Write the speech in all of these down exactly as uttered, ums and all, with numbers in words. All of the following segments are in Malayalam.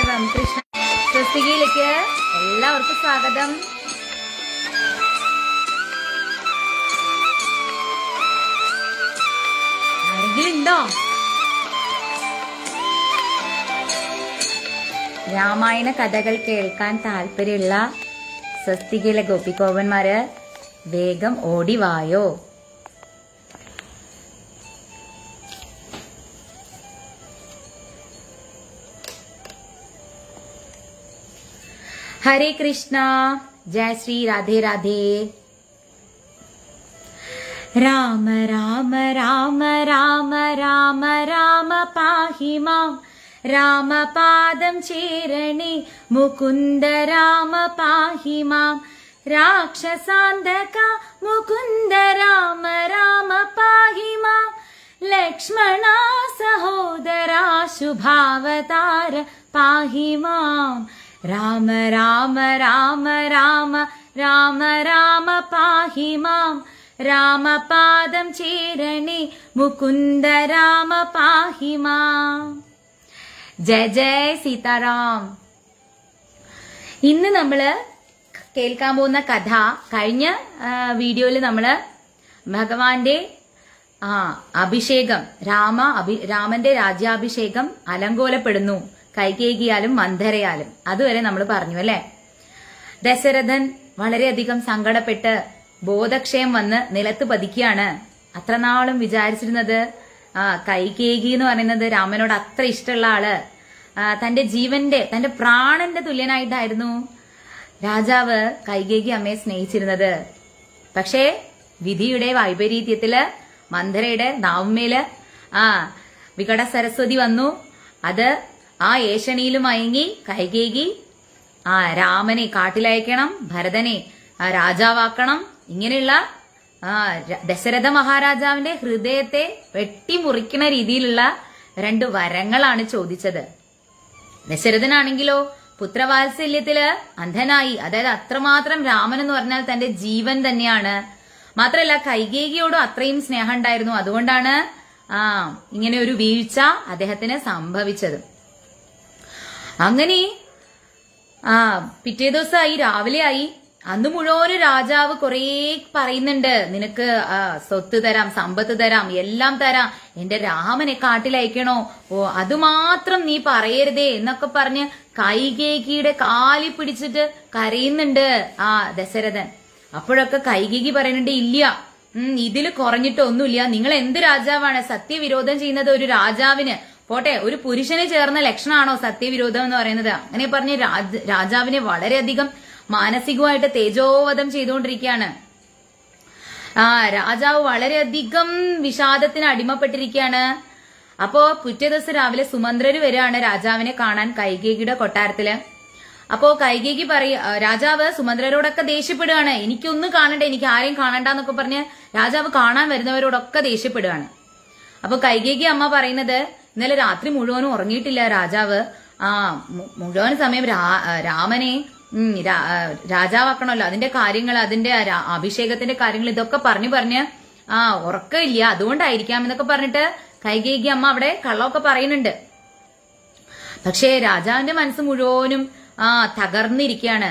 ശരണം കൃഷ്ണ സ്വസ്തികയിലേക്ക് എല്ലാവർക്കും സ്വാഗതം. ആരെങ്കിലും ഉണ്ടോ? രാമായണ കഥകൾ കേൾക്കാൻ താല്പര്യമുള്ള സ്വസ്തികയിലെ ഗോപികോപന്മാര് വേഗം ഓടിവായോ. हरे कृष्णा, जय श्री राधे राधे. राम राम राम राम राम राम पाहि मां, राम पादं चेरणे मुकुन्द राम पाहि मां, राक्षसान्धका मुकुन्द राम राम पाहि मां, लक्ष्मणा सहोदरा शुभावतार पाहि मां, राम राम राम राम राम राम पाहि मां, राम पादं चेरणे मुकुन्द राम पाहि मां. जय जय सीताराम. ഇന്ന് നമ്മള് കേൾക്കാൻ പോകുന്ന കഥ കഴിഞ്ഞ വീഡിയോയിൽ നമ്മള് ഭഗവാന്റെ ആ അഭിഷേകം രാമ അഭി രാമന്റെ രാജ്യാഭിഷേകം അലങ്കോലപ്പെടുന്നു കൈകേയിയാലും മന്ധരയാലും അതുവരെ നമ്മൾ പറഞ്ഞു അല്ലെ. ദശരഥൻ വളരെയധികം സങ്കടപ്പെട്ട് ബോധക്ഷയം വന്ന് നിലത്ത് പതിക്കുകയാണ്. അത്ര നാളും വിചാരിച്ചിരുന്നത് ആ കൈകേയി എന്ന് പറയുന്നത് രാമനോട് അത്ര ഇഷ്ടമുള്ള ആള്, തന്റെ ജീവന്റെ തന്റെ പ്രാണന്റെ തുല്യനായിട്ടായിരുന്നു രാജാവ് കൈകേയി അമ്മയെ സ്നേഹിച്ചിരുന്നത്. പക്ഷേ വിധിയുടെ വൈപരീത്യത്തില് മന്ധരയുടെ നാവുമേല് ആ വികട സരസ്വതി വന്നു. അത് ആ ഏഷണിയിൽ മയങ്ങി കൈകേയി ആ രാമനെ കാട്ടിലയക്കണം, ഭരതനെ രാജാവാക്കണം, ഇങ്ങനെയുള്ള ആ ദശരഥ മഹാരാജാവിന്റെ ഹൃദയത്തെ വെട്ടിമുറിക്കുന്ന രീതിയിലുള്ള രണ്ട് വരങ്ങളാണ് ചോദിച്ചത്. ദശരഥനാണെങ്കിലോ പുത്രവാത്സല്യത്തില് അന്ധനായി. അതായത് അത്രമാത്രം രാമൻ എന്ന് പറഞ്ഞാൽ തന്റെ ജീവൻ തന്നെയാണ്. മാത്രല്ല കൈകേയിയോടും അത്രയും സ്നേഹം ഉണ്ടായിരുന്നു. അതുകൊണ്ടാണ് ആ ഇങ്ങനെ ഒരു വീഴ്ച അദ്ദേഹത്തിന് സംഭവിച്ചത്. അങ്ങനെ ആ പിറ്റേ ദിവസമായി, രാവിലെ ആയി. അന്ന് മുഴുവനും രാജാവ് കൊറേ പറയുന്നുണ്ട്, നിനക്ക് ആ സ്വത്ത് തരാം, സമ്പത്ത് തരാം, എല്ലാം തരാം, എന്റെ രാമനെ കാട്ടിലയക്കണോ, ഓ അതുമാത്രം നീ പറയരുതേ എന്നൊക്കെ പറഞ്ഞ് കൈകേയിയുടെ കാലി പിടിച്ചിട്ട് കരയുന്നുണ്ട് ആ ദശരഥൻ. അപ്പോഴൊക്കെ കൈകേയി പറയുന്നുണ്ട്, ഇല്ല ഉം ഇതില് കുറഞ്ഞിട്ടൊന്നുമില്ല, നിങ്ങൾ എന്ത് രാജാവാണ് സത്യവിരോധം ചെയ്യുന്നത്? ഒരു രാജാവിന് പോട്ടെ, ഒരു പുരുഷന് ചേർന്ന ലക്ഷണമാണോ സത്യവിരോധം എന്ന് പറയുന്നത്? അങ്ങനെ പറഞ്ഞ് രാജാവിനെ വളരെയധികം മാനസികമായിട്ട് തേജോവധം ചെയ്തുകൊണ്ടിരിക്കുകയാണ്. ആ രാജാവ് വളരെയധികം വിഷാദത്തിന് അടിമപ്പെട്ടിരിക്കുകയാണ്. അപ്പോ പിറ്റേ ദിവസം രാവിലെ സുമന്ത്രര് വരികയാണ് രാജാവിനെ കാണാൻ കൈകേയിയുടെ കൊട്ടാരത്തില്. അപ്പോ കൈകേയി പറയ രാജാവ് സുമന്ത്രരോടൊക്കെ ദേഷ്യപ്പെടുകയാണ്, എനിക്കൊന്നും കാണണ്ട, എനിക്ക് ആരെയും കാണണ്ടെന്നൊക്കെ പറഞ്ഞ് രാജാവ് കാണാൻ വരുന്നവരോടൊക്കെ ദേഷ്യപ്പെടുകയാണ്. അപ്പൊ കൈകേയി അമ്മ പറയുന്നത്, ഇന്നലെ രാത്രി മുഴുവനും ഉറങ്ങിയിട്ടില്ല രാജാവ്, ആ മുഴുവൻ സമയം രാമനെ ഉം രാജാവാക്കണമല്ലോ, അതിന്റെ കാര്യങ്ങൾ, അതിന്റെ അഭിഷേകത്തിന്റെ കാര്യങ്ങൾ ഇതൊക്കെ പറഞ്ഞു പറഞ്ഞ് ആ ഉറക്കമില്ല, അതുകൊണ്ടായിരിക്കാം എന്നൊക്കെ പറഞ്ഞിട്ട് കൈകേയി അമ്മ അവിടെ കള്ളമൊക്കെ പറയുന്നുണ്ട്. പക്ഷേ രാജാവിന്റെ മനസ്സ് മുഴുവനും ആ തകർന്നിരിക്കുകയാണ്.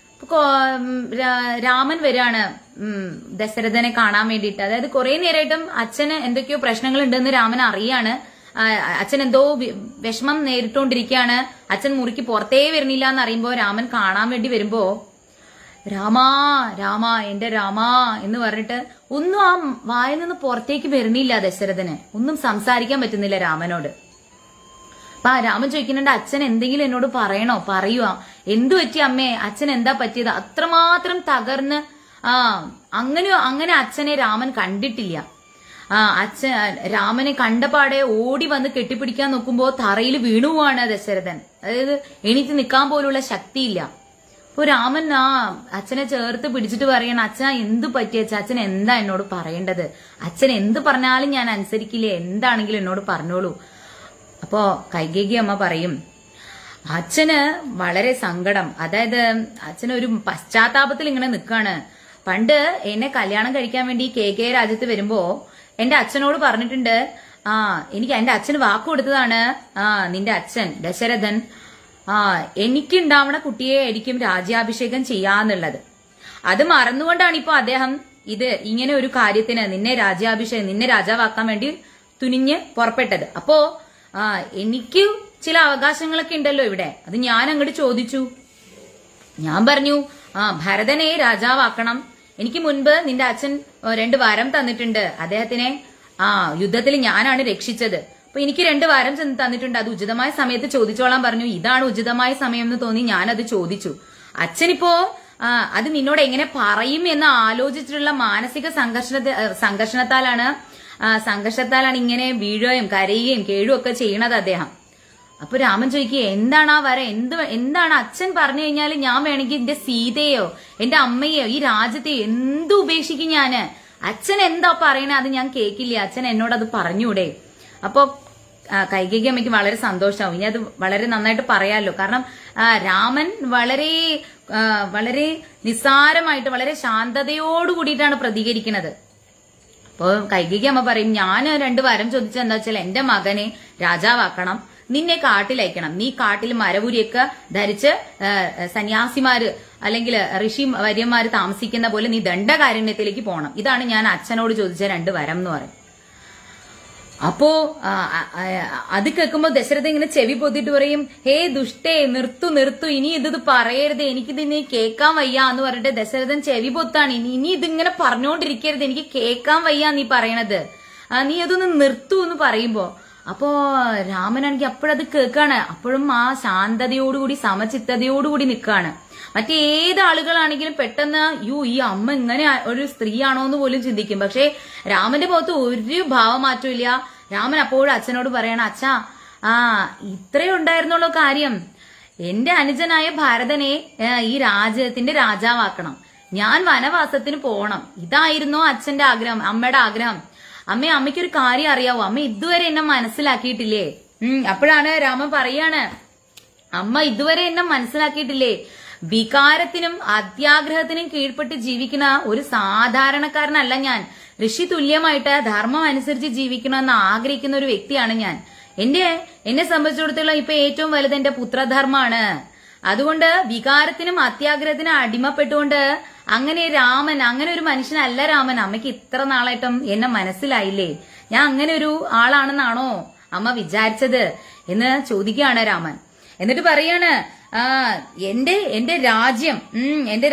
രാമൻ വരികയാണ് ഉം ദശരഥനെ കാണാൻ വേണ്ടിയിട്ട്. അതായത് കുറെ നേരമായിട്ടും അച്ഛന് എന്തൊക്കെയോ പ്രശ്നങ്ങൾ ഉണ്ടെന്ന് രാമൻ അറിയാണ്. അച്ഛൻ എന്തോ വിഷമം നേരിട്ടുകൊണ്ടിരിക്കുകയാണ്. അച്ഛൻ മുറിക്ക് പുറത്തേ വരുന്നില്ല എന്ന് അറിയുമ്പോ രാമൻ കാണാൻ വേണ്ടി വരുമ്പോ രാമാ രാമാ എന്റെ രാമാ എന്ന് പറഞ്ഞിട്ട് ഒന്നും ആ വായിൽ നിന്ന് പുറത്തേക്ക് വരുന്നില്ല ദശരഥന്. ഒന്നും സംസാരിക്കാൻ പറ്റുന്നില്ല രാമനോട്. അപ്പൊ ആ രാമൻ ചോദിക്കുന്നുണ്ട്, അച്ഛൻ എന്തെങ്കിലും എന്നോട് പറയണോ, പറയുക, എന്തു പറ്റി അമ്മേ, അച്ഛൻ എന്താ പറ്റിയത്? അത്രമാത്രം തകർന്ന് ആ അങ്ങനെ അങ്ങനെ അച്ഛനെ രാമൻ കണ്ടിട്ടില്ല. ആ അച്ഛൻ രാമനെ കണ്ടപാടെ ഓടി വന്ന് കെട്ടിപ്പിടിക്കാൻ നോക്കുമ്പോ തറയിൽ വീണുവാണ് ദശരഥൻ. അതായത് എണീറ്റ് നിൽക്കാൻ പോലുള്ള ശക്തിയില്ല. അപ്പൊ രാമൻ ആ അച്ഛനെ ചേർത്ത് പിടിച്ചിട്ട് പറയണം, അച്ഛൻ എന്തു പറ്റിയ അച്ഛൻ എന്താ എന്നോട് പറയേണ്ടത്? അച്ഛൻ എന്ത് പറഞ്ഞാലും ഞാൻ അനുസരിക്കില്ലേ, എന്താണെങ്കിലും എന്നോട് പറഞ്ഞോളൂ. അപ്പോ കൈകേയി അമ്മ പറയും, അച്ഛന് വളരെ സങ്കടം, അതായത് അച്ഛനൊരു പശ്ചാത്താപത്തിൽ ഇങ്ങനെ നിൽക്കാണ്. പണ്ട് എന്നെ കല്യാണം കഴിക്കാൻ വേണ്ടി കെ കെ രാജ്യത്ത് വരുമ്പോ എന്റെ അച്ഛനോട് പറഞ്ഞിട്ടുണ്ട്, ആ എനിക്ക് എന്റെ അച്ഛന് വാക്ക് കൊടുത്തതാണ്, ആ നിന്റെ അച്ഛൻ ദശരഥൻ ആ എനിക്കുണ്ടാവണ കുട്ടിയെ ആയിരിക്കും രാജ്യാഭിഷേകം ചെയ്യാന്നുള്ളത്. അത് മറന്നുകൊണ്ടാണ് ഇപ്പൊ അദ്ദേഹം ഇത് ഇങ്ങനെ ഒരു കാര്യത്തിന് നിന്നെ രാജ്യാഭിഷേകം നിന്നെ രാജാവാക്കാൻ വേണ്ടി തുനിഞ്ഞ് പുറപ്പെട്ടത്. അപ്പോ ആ എനിക്ക് ചില അവകാശങ്ങളൊക്കെ ഉണ്ടല്ലോ ഇവിടെ. അത് ഞാൻ അങ്ങോട്ട് ചോദിച്ചു. ഞാൻ പറഞ്ഞു ആ ഭരതനെ രാജാവാക്കണം. എനിക്ക് മുൻപ് നിന്റെ അച്ഛൻ രണ്ട് വരം തന്നിട്ടുണ്ട്. അദ്ദേഹത്തിനെ ആ യുദ്ധത്തിൽ ഞാനാണ് രക്ഷിച്ചത്. അപ്പൊ എനിക്ക് രണ്ട് വരം തന്നിട്ടുണ്ട്. അത് ഉചിതമായ സമയത്ത് ചോദിച്ചോളാൻ പറഞ്ഞു. ഇതാണ് ഉചിതമായ സമയം എന്ന് തോന്നി ഞാനത് ചോദിച്ചു. അച്ഛനിപ്പോ ആ അത് നിന്നോട് എങ്ങനെ പറയും എന്ന് ആലോചിച്ചിട്ടുള്ള മാനസിക സംഘർഷ സംഘർഷണത്താലാണ് സംഘർഷത്താലാണ് ഇങ്ങനെ വീഴുകയും കരയുകയും കേഴുകയും ഒക്കെ ചെയ്യണത് അദ്ദേഹം. അപ്പൊ രാമൻ ചോദിക്കുക എന്താണ് ആ വര, എന്ത് എന്താണ് അച്ഛൻ പറഞ്ഞു കഴിഞ്ഞാൽ ഞാൻ വേണമെങ്കിൽ എന്റെ സീതയോ എന്റെ അമ്മയോ ഈ രാജ്യത്തെയോ എന്ത് ഉപേക്ഷിക്കും ഞാന്. അച്ഛൻ എന്താ പറയണേ അത് ഞാൻ കേൾക്കില്ല. അച്ഛൻ എന്നോട് അത് പറഞ്ഞൂടെ. അപ്പൊ കൈകേയി അമ്മയ്ക്ക് വളരെ സന്തോഷമാവും. ഇനി അത് വളരെ നന്നായിട്ട് പറയാമല്ലോ. കാരണം രാമൻ വളരെ വളരെ നിസ്സാരമായിട്ട് വളരെ ശാന്തതയോട് കൂടിയിട്ടാണ് പ്രതികരിക്കുന്നത്. അപ്പൊ കൈകേയി അമ്മ പറയും ഞാൻ രണ്ട് വരം ചോദിച്ചത് എന്താ വെച്ചാൽ എന്റെ മകനെ രാജാവാക്കണം, നിന്നെ കാട്ടിലയക്കണം. നീ കാട്ടിൽ മരവുരിയൊക്കെ ധരിച്ച് സന്യാസിമാര് അല്ലെങ്കിൽ ഋഷി വര്യന്മാര് താമസിക്കുന്ന പോലെ നീ ദണ്ഡകാരണ്യത്തിലേക്ക് പോകണം. ഇതാണ് ഞാൻ അച്ഛനോട് ചോദിച്ച രണ്ട് വരം എന്ന് പറയും. അപ്പോ അത് കേൾക്കുമ്പോ ദശരഥ ഇങ്ങനെ ചെവി പൊത്തിട്ട് പറയും ഹേ ദുഷ്ടേ നിർത്തു നിർത്തു ഇനി ഇത് പറയരുത്, എനിക്കിതിനി കേൾക്കാൻ വയ്യ എന്ന് പറഞ്ഞിട്ട് ദശരഥൻ ചെവി പൊത്താണ്. ഇനി ഇനി ഇതിങ്ങനെ പറഞ്ഞോണ്ടിരിക്കരുത്, എനിക്ക് കേൾക്കാൻ വയ്യ നീ പറയണത്, നീ അതൊന്ന് നിർത്തു എന്ന് പറയുമ്പോ അപ്പോ രാമനാണെങ്കിൽ അപ്പോഴത് കേൾക്കാണ്. അപ്പോഴും ആ ശാന്തതയോടുകൂടി സമചിത്തതയോടുകൂടി നിൽക്കാണ്. മറ്റേത് ആളുകളാണെങ്കിലും പെട്ടെന്ന് യു ഈ അമ്മ ഇങ്ങനെ ഒരു സ്ത്രീയാണോ എന്ന് പോലും ചിന്തിക്കും. പക്ഷെ രാമന്റെ മുഖത്ത് ഒരു ഭാവമാറ്റവും ഇല്ല. രാമൻ അപ്പോഴും അച്ഛനോട് പറയണം അച്ഛാ ആ ഇത്രേ ഉണ്ടായിരുന്നുള്ളൂ കാര്യം. എന്റെ അനുജനായ ഭരതനെ ഈ രാജ്യത്തിന്റെ രാജാവാക്കണം, ഞാൻ വനവാസത്തിന് പോകണം. ഇതായിരുന്നോ അച്ഛന്റെ ആഗ്രഹം, അമ്മയുടെ ആഗ്രഹം. അമ്മ അമ്മയ്ക്കൊരു കാര്യം അറിയാവോ, അമ്മ ഇതുവരെ എന്നെ മനസ്സിലാക്കിയിട്ടില്ലേ. ഉം അപ്പോഴാണ് രാമൻ പറയാണ് അമ്മ ഇതുവരെ എന്നെ മനസ്സിലാക്കിയിട്ടില്ലേ. വികാരത്തിനും അത്യാഗ്രഹത്തിനും കീഴ്പ്പെട്ട് ജീവിക്കുന്ന ഒരു സാധാരണക്കാരനല്ല ഞാൻ. ഋഷി തുല്യമായിട്ട് ധർമ്മം അനുസരിച്ച് ജീവിക്കണമെന്ന് ആഗ്രഹിക്കുന്ന ഒരു വ്യക്തിയാണ് ഞാൻ. എന്റെ എന്നെ സംബന്ധിച്ചിടത്തോളം ഇപ്പൊ ഏറ്റവും വലുത് എന്റെ പുത്രധർമ്മമാണ്. അതുകൊണ്ട് വികാരത്തിനും അത്യാഗ്രഹത്തിനും അടിമപ്പെട്ടുകൊണ്ട് അങ്ങനെ രാമൻ അങ്ങനെ ഒരു മനുഷ്യനല്ല രാമൻ. അമ്മയ്ക്ക് ഇത്ര നാളായിട്ടും എന്നെ മനസ്സിലായില്ലേ, ഞാൻ അങ്ങനെ ഒരു ആളാണെന്നാണോ അമ്മ വിചാരിച്ചത് എന്ന് ചോദിക്കുകയാണ് രാമൻ. എന്നിട്ട് പറയാണ് ആ എന്റെ എന്റെ രാജ്യം ഉം എന്റെ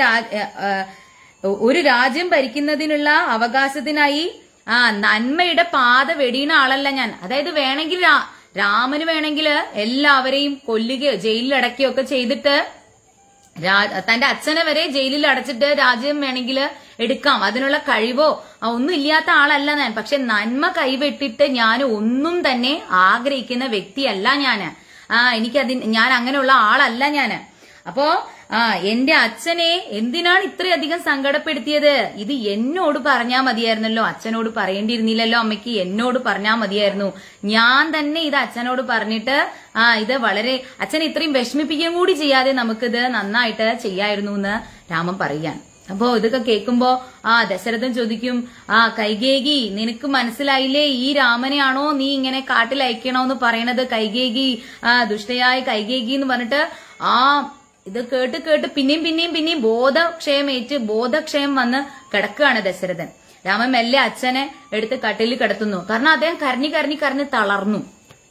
ഒരു രാജ്യം ഭരിക്കുന്നതിനുള്ള അവകാശത്തിനായി ആ നന്മയുടെ പാത വെടിയുന്ന ആളല്ല ഞാൻ. അതായത് വേണമെങ്കിൽ രാമന് വേണമെങ്കിൽ എല്ലാവരെയും കൊല്ലുകയോ ജയിലിൽ അടയ്ക്കുകയോ ഒക്കെ ചെയ്തിട്ട് തന്റെ അച്ഛനെ വരെ ജയിലിൽ അടച്ചിട്ട് രാജ്യം വേണമെങ്കിൽ എടുക്കാം. അതിനുള്ള കഴിവോ ഒന്നും ഇല്ലാത്ത ആളല്ല ഞാൻ. പക്ഷെ നന്മ കൈവിട്ടിട്ട് ഞാൻ ഒന്നും തന്നെ ആഗ്രഹിക്കുന്ന വ്യക്തിയല്ല ഞാന്. ആ എനിക്കതി ഞാൻ അങ്ങനെയുള്ള ആളല്ല ഞാന്. അപ്പോ ആ എന്റെ അച്ഛനെ എന്തിനാണ് ഇത്രയധികം സങ്കടപ്പെടുത്തിയത്? ഇത് എന്നോട് പറഞ്ഞാ മതിയായിരുന്നല്ലോ, അച്ഛനോട് പറയേണ്ടിയിരുന്നില്ലല്ലോ അമ്മയ്ക്ക്, എന്നോട് പറഞ്ഞാ മതിയായിരുന്നു. ഞാൻ തന്നെ ഇത് അച്ഛനോട് പറഞ്ഞിട്ട് ആ ഇത് വളരെ അച്ഛനെ ഇത്രയും വിഷമിപ്പിക്കുകയും കൂടി ചെയ്യാതെ നമുക്കിത് നന്നായിട്ട് ചെയ്യായിരുന്നു എന്ന് രാമൻ പറയുകയാണ്. അപ്പോ ഇതൊക്കെ കേൾക്കുമ്പോ ആ ദശരഥൻ ചോദിക്കും ആ കൈകേയി നിനക്ക് മനസ്സിലായില്ലേ, ഈ രാമനെയാണോ നീ ഇങ്ങനെ കാട്ടിൽ അയക്കണോന്ന് പറയണത്? കൈകേയി ആ ദുഷ്ടയായ കൈകേയി എന്ന് പറഞ്ഞിട്ട് ആ ഇത് കേട്ട് കേട്ട് പിന്നെയും പിന്നെയും പിന്നെയും ബോധക്ഷയമേറ്റ് ബോധക്ഷയം വന്ന് കിടക്കുകയാണ് ദശരഥൻ. രാമൻ മെല്ലെ അച്ഛനെ എടുത്ത് കട്ടിലിൽ കിടത്തുന്നു. കാരണം അദ്ദേഹം കരഞ്ഞു കരഞ്ഞു കരഞ്ഞ് തളർന്നു.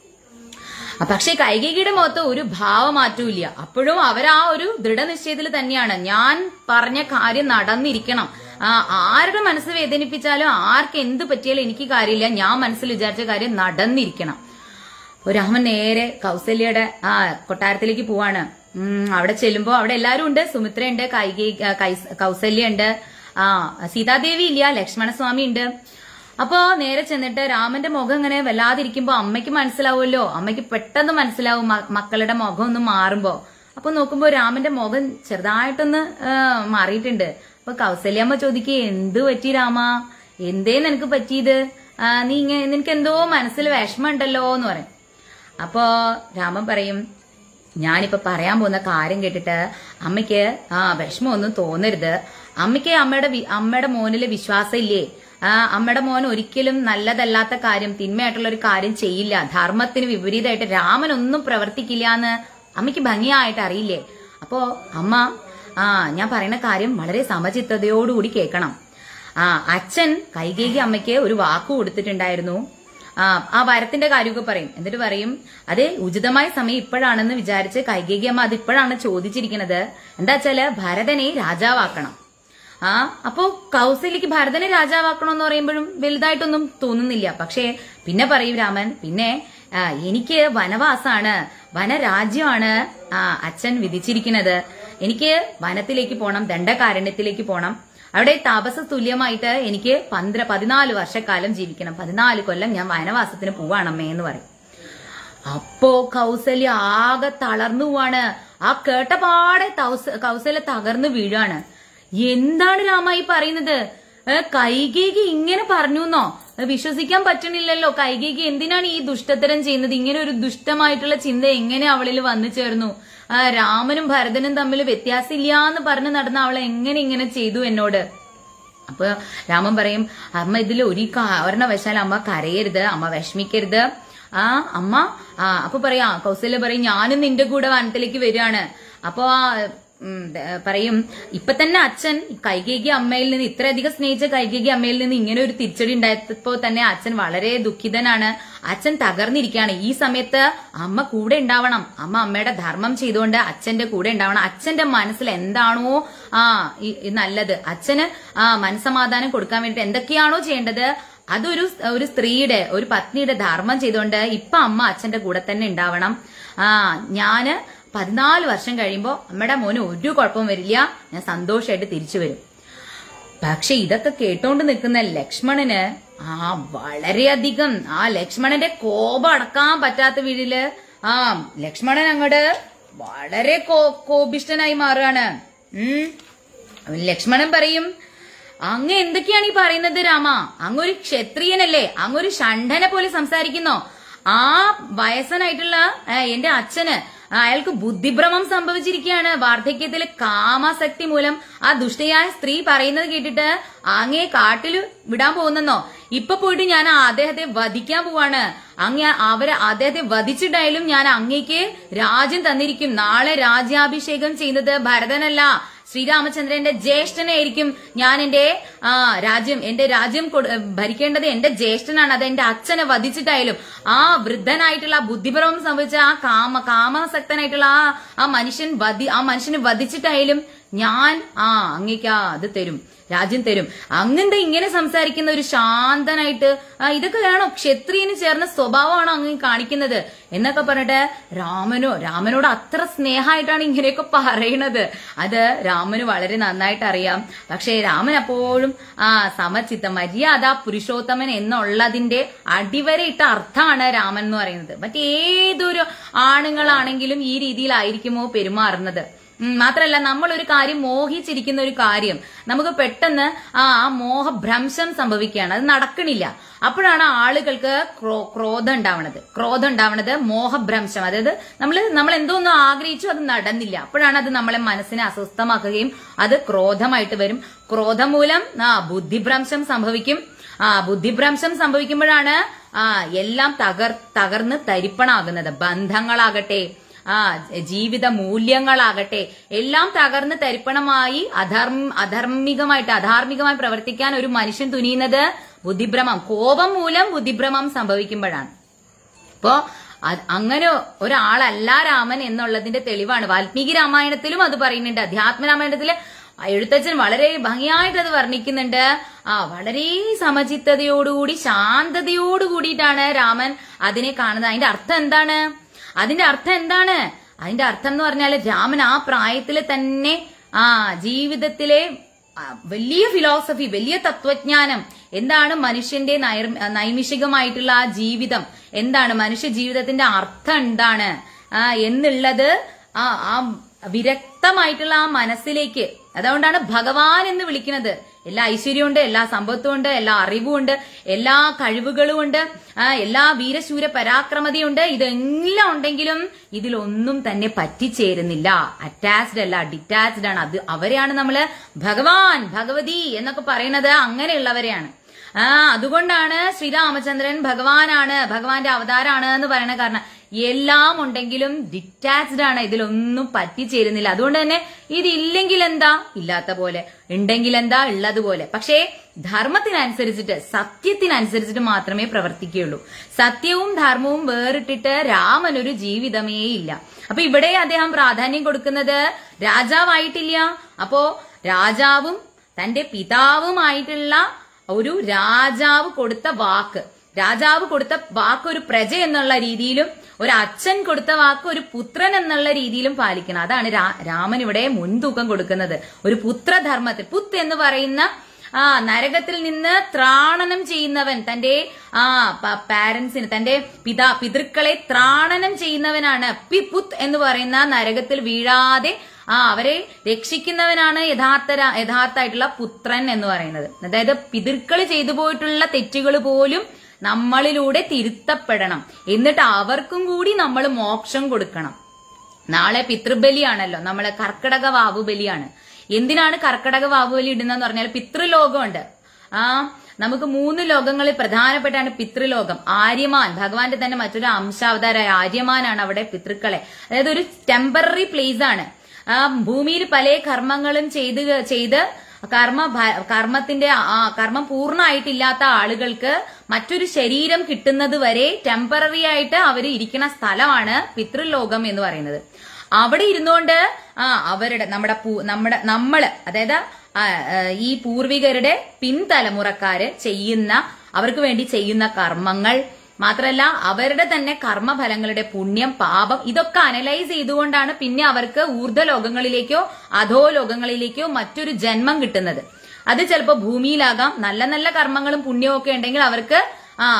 പക്ഷെ കൈകേയിയുടെ മുഖത്ത് ഒരു ഭാവമാറ്റവും ഇല്ല. അപ്പോഴും അവരാ ഒരു ദൃഢനിശ്ചയത്തിൽ തന്നെയാണ്, ഞാൻ പറഞ്ഞ കാര്യം നടന്നിരിക്കണം. ആ ആരുടെ മനസ്സ് വേദനിപ്പിച്ചാലും ആർക്ക് എന്ത് പറ്റിയാലും എനിക്ക് കാര്യമില്ല, ഞാൻ മനസ്സിൽ വിചാരിച്ച കാര്യം നടന്നിരിക്കണം. അപ്പൊ രാമൻ നേരെ കൗസല്യയുടെ ആ കൊട്ടാരത്തിലേക്ക് പോവാണ്. ഉം അവിടെ ചെല്ലുമ്പോ അവിടെ എല്ലാരും ഉണ്ട്. സുമിത്രയുണ്ട്, കൈകേയി കൗസല്യ ഉണ്ട്, ആ സീതാദേവി ഇല്ല, ലക്ഷ്മണസ്വാമി ഉണ്ട്. അപ്പോ നേരെ ചെന്നിട്ട് രാമന്റെ മുഖം ഇങ്ങനെ വല്ലാതിരിക്കുമ്പോ അമ്മയ്ക്ക് മനസ്സിലാവുമല്ലോ, അമ്മയ്ക്ക് പെട്ടെന്ന് മനസ്സിലാവും മക്കളുടെ മുഖം ഒന്ന് മാറുമ്പോ. അപ്പൊ നോക്കുമ്പോ രാമന്റെ മുഖം ചെറുതായിട്ടൊന്ന് മാറിയിട്ടുണ്ട്. അപ്പൊ കൗസല്യമ്മ ചോദിക്കുക എന്ത് പറ്റി രാമ, എന്തേ നിനക്ക് പറ്റിയത്? നീ ഇങ്ങനെ നിനക്ക് എന്തോ മനസ്സിൽ വിഷമം ഉണ്ടല്ലോ എന്ന് പറയും. അപ്പോ രാമൻ പറയും ഞാനിപ്പോ പറയാൻ പോകുന്ന കാര്യം കേട്ടിട്ട് അമ്മയ്ക്ക് ആ വിഷമമൊന്നും തോന്നരുത്. അമ്മയ്ക്ക് അമ്മയുടെ അമ്മയുടെ മോനില് വിശ്വാസം ഇല്ലേ? ആ അമ്മയുടെ മോൻ ഒരിക്കലും നല്ലതല്ലാത്ത കാര്യം തിന്മയായിട്ടുള്ള ഒരു കാര്യം ചെയ്യില്ല, ധർമ്മത്തിന് വിപരീതമായിട്ട് രാമൻ ഒന്നും പ്രവർത്തിക്കില്ല എന്ന് അമ്മയ്ക്ക് ഭംഗിയായിട്ട് അറിയില്ലേ? അപ്പോ അമ്മ ആ ഞാൻ പറയുന്ന കാര്യം വളരെ സമചിത്തതയോടുകൂടി കേൾക്കണം. ആ അച്ഛൻ കൈകേയി അമ്മയ്ക്ക് ഒരു വാക്ക് കൊടുത്തിട്ടുണ്ടായിരുന്നു. ആ ആ വരത്തിന്റെ കാര്യമൊക്കെ പറയും. എന്നിട്ട് പറയും അത് ഉചിതമായ സമയം ഇപ്പോഴാണെന്ന് വിചാരിച്ച് കൈകേയി അമ്മ അത് ഇപ്പോഴാണ് ചോദിച്ചിരിക്കുന്നത്. എന്താ വെച്ചാല് ഭരതനെ രാജാവാക്കണം. ആ അപ്പോ കൗസല്യക്ക് ഭരതനെ രാജാവാക്കണമെന്ന് പറയുമ്പോഴും വലുതായിട്ടൊന്നും തോന്നുന്നില്ല. പക്ഷേ പിന്നെ പറയും രാമൻ, പിന്നെ എനിക്ക് വനവാസാണ്, വനരാജ്യമാണ് ആ അച്ഛൻ വിധിച്ചിരിക്കുന്നത്. എനിക്ക് വനത്തിലേക്ക് പോണം, ദണ്ഡകാരണ്യത്തിലേക്ക് പോണം. അവിടെ താപസ തുല്യമായിട്ട് എനിക്ക് പന്ത്ര പതിനാല് വർഷക്കാലം ജീവിക്കണം. പതിനാല് കൊല്ലം ഞാൻ വനവാസത്തിന് പോവാണമ്മേ എന്ന് പറയും. അപ്പോ കൗസല്യ ആകെ തളർന്നു പോവാണ്. ആ കേട്ടപാടെ കൗസല്യ തകർന്നു വീഴാണ്. എന്താണ് രാമ ഈ പറയുന്നത്? കൈകേയി ഇങ്ങനെ പറഞ്ഞു എന്നോ? വിശ്വസിക്കാൻ പറ്റണില്ലല്ലോ. കൈകേയി എന്തിനാണ് ഈ ദുഷ്ടത്തരം ചെയ്യുന്നത്? ഇങ്ങനെ ഒരു ദുഷ്ടമായിട്ടുള്ള ചിന്ത എങ്ങനെ അവളിൽ വന്നു ചേർന്നു? രാമനും ഭരതനും തമ്മിൽ വ്യത്യാസമില്ല എന്ന് പറഞ്ഞ് നടന്ന അവളെ എങ്ങനെ ഇങ്ങനെ ചെയ്തു എന്നോട്? അപ്പൊ രാമൻ പറയും, അമ്മ ഇതിൽ ഒരു കാരണവശാൽ അമ്മ കരയരുത്, അമ്മ വിഷമിക്കരുത്. ആ അമ്മ ആ അപ്പൊ പറയാ കൗസല്യ പറയും, ഞാനും നിന്റെ കൂടെ വനത്തിലേക്ക് വരികയാണ്. അപ്പൊ പറയും, ഇപ്പൊ തന്നെ അച്ഛൻ കൈകേയി അമ്മയിൽ നിന്ന് ഇത്രയധികം സ്നേഹിച്ച കൈകേയി അമ്മയിൽ നിന്ന് ഇങ്ങനെ ഒരു തിരിച്ചടി ഉണ്ടായപ്പോ തന്നെ അച്ഛൻ വളരെ ദുഃഖിതനാണ്. അച്ഛൻ തകർന്നിരിക്കുകയാണ്. ഈ സമയത്ത് അമ്മ കൂടെ ഉണ്ടാവണം. അമ്മ അമ്മയുടെ ധർമ്മം ചെയ്തുകൊണ്ട് അച്ഛന്റെ കൂടെ ഉണ്ടാവണം. അച്ഛന്റെ മനസ്സിൽ എന്താണോ ആ നല്ലത്, അച്ഛന് ആ മനസ്സമാധാനം കൊടുക്കാൻ വേണ്ടിട്ട് എന്തൊക്കെയാണോ ചെയ്യേണ്ടത് അതൊരു ഒരു സ്ത്രീയുടെ ഒരു പത്നിയുടെ ധർമ്മം ചെയ്തുകൊണ്ട് ഇപ്പൊ അമ്മ അച്ഛന്റെ കൂടെ തന്നെ ഉണ്ടാവണം. ആ ഞാന് പതിനാല് വർഷം കഴിയുമ്പോ അമ്മയുടെ മോന് ഒരു കുഴപ്പവും വരില്ല, ഞാൻ സന്തോഷമായിട്ട് തിരിച്ചു വരും. പക്ഷെ ഇതൊക്കെ കേട്ടോണ്ട് നിൽക്കുന്ന ലക്ഷ്മണന് ആ വളരെയധികം ആ ലക്ഷ്മണന്റെ കോപം അടക്കാൻ പറ്റാത്ത വീടില് ആ ലക്ഷ്മണൻ അങ്ങോട്ട് വളരെ കോ കോപിഷ്ടനായി മാറുകയാണ്. ഉം ലക്ഷ്മണൻ പറയും, അങ്ങ് എന്തൊക്കെയാണ് ഈ പറയുന്നത് രാമ? അങ്ങൊരു ക്ഷത്രിയനല്ലേ? അങ്ങൊരു ഷണ്ഡനെ പോലെ സംസാരിക്കുന്നോ? ആ വയസ്സനായിട്ടുള്ള എന്റെ അച്ഛന് അയാൾക്ക് ബുദ്ധിഭ്രമം സംഭവിച്ചിരിക്കുകയാണ്. വാർദ്ധക്യത്തില് കാമാസക്തി മൂലം ആ ദുഷ്ടയായ സ്ത്രീ പറയുന്നത് കേട്ടിട്ട് അങ്ങേ കാട്ടില് വിടാൻ പോകുന്നെന്നോ? ഇപ്പൊ പോയിട്ട് ഞാൻ അദ്ദേഹത്തെ വധിക്കാൻ പോവാണ്. അങ്ങ് അവരെ അദ്ദേഹത്തെ വധിച്ചിട്ടായാലും ഞാൻ അങ്ങേക്ക് രാജ്യം തന്നിരിക്കും. നാളെ രാജ്യാഭിഷേകം ചെയ്യുന്നത് ഭരതനല്ല, ശ്രീരാമചന്ദ്രന്റെ ജ്യേഷ്ഠനായിരിക്കും. ഞാൻ എന്റെ ആ രാജ്യം എന്റെ രാജ്യം ഭരിക്കേണ്ടത് എന്റെ ജ്യേഷ്ഠനാണ്. അത് എന്റെ അച്ഛനെ വധിച്ചിട്ടായാലും ആ വൃദ്ധനായിട്ടുള്ള ബുദ്ധിപരവും സംഭവിച്ച ആ കാമ കാമാസക്തനായിട്ടുള്ള ആ ആ മനുഷ്യൻ വധി ആ മനുഷ്യനെ വധിച്ചിട്ടായാലും ഞാൻ ആ അങ്ങേക്ക് അത് തരും, രാജ്യം തരും. അങ്ങെന്താ ഇങ്ങനെ സംസാരിക്കുന്ന ഒരു ശാന്തനായിട്ട്? ഇതൊക്കെയാണോ ക്ഷത്രിയന് ചേർന്ന സ്വഭാവമാണോ അങ്ങ് കാണിക്കുന്നത് എന്നൊക്കെ പറഞ്ഞിട്ട് രാമനോ രാമനോട് അത്ര സ്നേഹമായിട്ടാണ് ഇങ്ങനെയൊക്കെ പറയണത്. അത് രാമന് വളരെ നന്നായിട്ട് അറിയാം. പക്ഷെ രാമൻ അപ്പോഴും ആ സമചിത്ത മര്യാദ പുരുഷോത്തമൻ എന്നുള്ളതിന്റെ അടിവരയിട്ട അർത്ഥമാണ് രാമൻ എന്ന് പറയുന്നത്. മറ്റേതൊരു ആണുങ്ങളാണെങ്കിലും ഈ രീതിയിലായിരിക്കുമോ പെരുമാറുന്നത്? മാത്രല്ല നമ്മൾ ഒരു കാര്യം മോഹിച്ചിരിക്കുന്ന ഒരു കാര്യം നമുക്ക് പെട്ടെന്ന് ആ മോഹഭ്രംശം സംഭവിക്കുകയാണ്, അത് നടക്കണില്ല. അപ്പോഴാണ് ആളുകൾക്ക് ക്രോധം ഉണ്ടാവണത്. ക്രോധം ഉണ്ടാവണത് മോഹഭ്രംശം, അതായത് നമ്മൾ നമ്മൾ എന്തോന്നും ആഗ്രഹിച്ചു അത് നടന്നില്ല. അപ്പോഴാണ് അത് നമ്മളെ മനസ്സിനെ അസ്വസ്ഥമാക്കുകയും അത് ക്രോധമായിട്ട് വരും. ക്രോധം മൂലം ആ ബുദ്ധിഭ്രംശം സംഭവിക്കും. ആ ബുദ്ധിഭ്രംശം സംഭവിക്കുമ്പോഴാണ് ആ എല്ലാം തകർ തകർന്ന് തരിപ്പണാകുന്നത്. ബന്ധങ്ങളാകട്ടെ ആ ജീവിത മൂല്യങ്ങളാകട്ടെ എല്ലാം തകർന്ന് തരിപ്പണമായി അധർമ്മ അധർമ്മികമായിട്ട് അധാർമികമായി പ്രവർത്തിക്കാൻ ഒരു മനുഷ്യൻ തുനിയുന്നത് ബുദ്ധിഭ്രമം, കോപം മൂലം ബുദ്ധിഭ്രമം സംഭവിക്കുമ്പോഴാണ്. അപ്പോ അങ്ങനെ ഒരാളല്ല രാമൻ എന്നുള്ളതിന്റെ തെളിവാണ്. വാൽമീകി രാമായണത്തിലും അത് പറയുന്നുണ്ട്. അധ്യാത്മ രാമായണത്തില് എഴുത്തച്ഛൻ വളരെ ഭംഗിയായിട്ട് അത് വർണ്ണിക്കുന്നുണ്ട്. ആ വളരെ സമചിത്തതയോടുകൂടി ശാന്തതയോടുകൂടിയിട്ടാണ് രാമൻ അതിനെ കാണുന്നത്. അതിന്റെ അർത്ഥം എന്താണ്? അതിന്റെ അർത്ഥം എന്താണ്? അതിന്റെ അർത്ഥം എന്ന് പറഞ്ഞാൽ രാമൻ ആ പ്രായത്തിൽ തന്നെ ആ ജീവിതത്തിലെ വലിയ ഫിലോസഫി, വലിയ തത്വജ്ഞാനം എന്താണ്, മനുഷ്യന്റെ നൈമിഷികമായിട്ടുള്ള ആ ജീവിതം എന്താണ്, മനുഷ്യ ജീവിതത്തിന്റെ അർത്ഥം എന്താണ് ആ എന്നുള്ളത് ആ ആ വിരക്തമായിട്ടുള്ള ആ മനസ്സിലേക്ക്, അതുകൊണ്ടാണ് ഭഗവാൻ എന്ന് വിളിക്കുന്നത്. എല്ലാ ഐശ്വര്യമുണ്ട്, എല്ലാ സമ്പത്തും ഉണ്ട്, എല്ലാ അറിവുമുണ്ട്, എല്ലാ കഴിവുകളും ഉണ്ട്, എല്ലാ വീരശൂര പരാക്രമതയുണ്ട്. ഇതെല്ലാം ഉണ്ടെങ്കിലും ഇതിലൊന്നും തന്നെ പറ്റിച്ചേരുന്നില്ല. അറ്റാച്ച്ഡ് അല്ല, ഡിറ്റാച്ച്ഡ് ആണ്. അത് അവരെയാണ് നമ്മള് ഭഗവാൻ ഭഗവതി എന്നൊക്കെ പറയുന്നത്. അങ്ങനെയുള്ളവരെയാണ്. ആ അതുകൊണ്ടാണ് ശ്രീരാമചന്ദ്രൻ ഭഗവാനാണ്, ഭഗവാന്റെ അവതാരാണ് എന്ന് പറയുന്ന കാരണം എല്ലാം ഉണ്ടെങ്കിലും ഡിറ്റാച്ച്ഡ് ആണ്, ഇതിലൊന്നും പറ്റിച്ചേരുന്നില്ല. അതുകൊണ്ട് തന്നെ ഇതില്ലെങ്കിൽ എന്താ ഇല്ലാത്ത പോലെ, ഉണ്ടെങ്കിൽ എന്താ ഉള്ളതുപോലെ. പക്ഷേ ധർമ്മത്തിനനുസരിച്ചിട്ട് സത്യത്തിനനുസരിച്ചിട്ട് മാത്രമേ പ്രവർത്തിക്കുകയുള്ളൂ. സത്യവും ധർമ്മവും വേറിട്ടിട്ട് രാമനൊരു ജീവിതമേ ഇല്ല. അപ്പൊ ഇവിടെ അദ്ദേഹം പ്രാധാന്യം കൊടുക്കുന്നത് രാജാവായിട്ടില്ല. അപ്പോ രാജാവും തന്റെ പിതാവുമായിട്ടുള്ള ഒരു രാജാവ് കൊടുത്ത വാക്ക്, രാജാവ് കൊടുത്ത വാക്ക് ഒരു പ്രജ എന്നുള്ള രീതിയിലും ഒരു അച്ഛൻ കൊടുത്ത വാക്ക് ഒരു പുത്രൻ എന്നുള്ള രീതിയിലും പാലിക്കണം. അതാണ് രാമൻ ഇവിടെ മുൻതൂക്കം കൊടുക്കുന്നത്. ഒരു പുത്രധർമ്മത്തിൽ, പുത്ത് എന്ന് പറയുന്ന ആ നരകത്തിൽ നിന്ന് ത്രാണനം ചെയ്യുന്നവൻ, തന്റെ ആ പാരന്റ്സിന്, തന്റെ പിതാ പിതൃക്കളെ ത്രാണനം ചെയ്യുന്നവനാണ്. പി പുത്ത് എന്ന് പറയുന്ന നരകത്തിൽ വീഴാതെ ആ അവരെ രക്ഷിക്കുന്നവനാണ് യഥാർത്ഥ യഥാർത്ഥമായിട്ടുള്ള പുത്രൻ എന്ന് പറയുന്നത്. അതായത് പിതൃക്കൾ ചെയ്തു പോയിട്ടുള്ള തെറ്റുകൾ പോലും നമ്മളിലൂടെ തിരുത്തപ്പെടണം, എന്നിട്ട് അവർക്കും കൂടി നമ്മൾ മോക്ഷം കൊടുക്കണം. നാളെ പിതൃബലിയാണല്ലോ, നമ്മളെ കർക്കിടക വാവുബലിയാണ്. എന്തിനാണ് കർക്കിടക വാവുബലി ഇടുന്നതെന്ന് പറഞ്ഞാൽ പിതൃലോകമുണ്ട്. ആ നമുക്ക് മൂന്ന് ലോകങ്ങളിൽ പ്രധാനപ്പെട്ടാണ് പിതൃലോകം. ആര്യമാൻ, ഭഗവാന്റെ തന്നെ മറ്റൊരു അംശാവതാരായ ആര്യമാനാണ് അവിടെ പിതൃക്കളെ, അതായത് ഒരു ടെമ്പററി പ്ലേസ് ആണ്. ആ ഭൂമിയിൽ പല കർമ്മങ്ങളും ചെയ്ത് ചെയ്ത് കർമ്മ കർമ്മത്തിന്റെ ആ കർമ്മം പൂർണ്ണമായിട്ടില്ലാത്ത ആളുകൾക്ക് മറ്റൊരു ശരീരം കിട്ടുന്നത് വരെ ടെമ്പററി ആയിട്ട് അവർ ഇരിക്കുന്ന സ്ഥലമാണ് പിതൃലോകം എന്ന് പറയുന്നത്. അവിടെ ഇരുന്നുകൊണ്ട് ആ അവരുടെ നമ്മുടെ നമ്മുടെ നമ്മള് അതായത് ഈ പൂർവികരുടെ പിൻതലമുറക്കാര് ചെയ്യുന്ന, അവർക്ക് വേണ്ടി ചെയ്യുന്ന കർമ്മങ്ങൾ മാത്രമല്ല അവരുടെ തന്നെ കർമ്മഫലങ്ങളുടെ പുണ്യം പാപം ഇതൊക്കെ അനലൈസ് ചെയ്തുകൊണ്ടാണ് പിന്നെ അവർക്ക് ഊർധ്വലോകങ്ങളിലേക്കോ അധോ ലോകങ്ങളിലേക്കോ മറ്റൊരു ജന്മം കിട്ടുന്നത്. അത് ചിലപ്പോ ഭൂമിയിലാകാം. നല്ല നല്ല കർമ്മങ്ങളും പുണ്യവും ഒക്കെ ഉണ്ടെങ്കിൽ അവർക്ക് ആ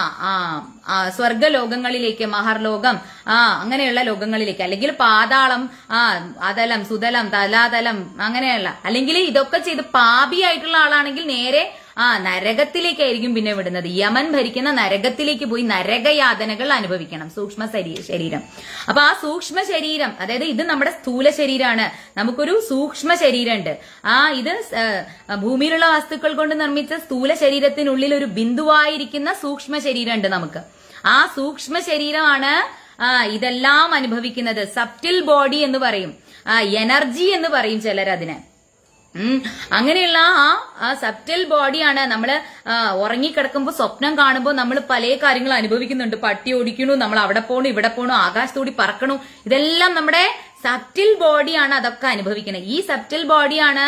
ആ സ്വർഗലോകങ്ങളിലേക്ക്, മഹർലോകം ആ അങ്ങനെയുള്ള ലോകങ്ങളിലേക്ക്, അല്ലെങ്കിൽ പാതാളം, ആ അതലം സുതലം തലാതലം അങ്ങനെയുള്ള, അല്ലെങ്കിൽ ഇതൊക്കെ ചെയ്ത് പാപിയായിട്ടുള്ള ആളാണെങ്കിൽ നേരെ ആ നരകത്തിലേക്കായിരിക്കും പിന്നെ വിടുന്നത്. യമൻ ഭരിക്കുന്ന നരകത്തിലേക്ക് പോയി നരകയാതനകൾ അനുഭവിക്കണം. സൂക്ഷ്മ ശരീരം. അപ്പൊ ആ സൂക്ഷ്മ ശരീരം, അതായത് ഇത് നമ്മുടെ സ്ഥൂല ശരീരമാണ്. നമുക്കൊരു സൂക്ഷ്മ ശരീരമുണ്ട്. ആ ഇത് ഭൂമിയിലുള്ള വസ്തുക്കൾ കൊണ്ട് നിർമ്മിച്ച സ്ഥൂല ശരീരത്തിനുള്ളിൽ ഒരു ബിന്ദുവായിരിക്കുന്ന സൂക്ഷ്മ ശരീരമുണ്ട് നമുക്ക്. ആ സൂക്ഷ്മ ശരീരമാണ് ആ ഇതെല്ലാം അനുഭവിക്കുന്നത്. സബ്റ്റിൽ ബോഡി എന്ന് പറയും, ആ എനർജി എന്ന് പറയും ചിലർ അതിനെ. ഉം അങ്ങനെയുള്ള ആ ആ സബ്റ്റൽ ബോഡിയാണ് നമ്മള് ഉറങ്ങിക്കിടക്കുമ്പോ സ്വപ്നം കാണുമ്പോൾ നമ്മൾ പല കാര്യങ്ങൾ അനുഭവിക്കുന്നുണ്ട്. പട്ടി ഓടിക്കണു, നമ്മൾ അവിടെ പോണു, ഇവിടെ പോണു, ആകാശത്തൂടി പറക്കണു. ഇതെല്ലാം നമ്മുടെ സബ്റ്റിൽ ബോഡിയാണ് അതൊക്കെ അനുഭവിക്കുന്നത്. ഈ സബ്റ്റിൽ ബോഡിയാണ്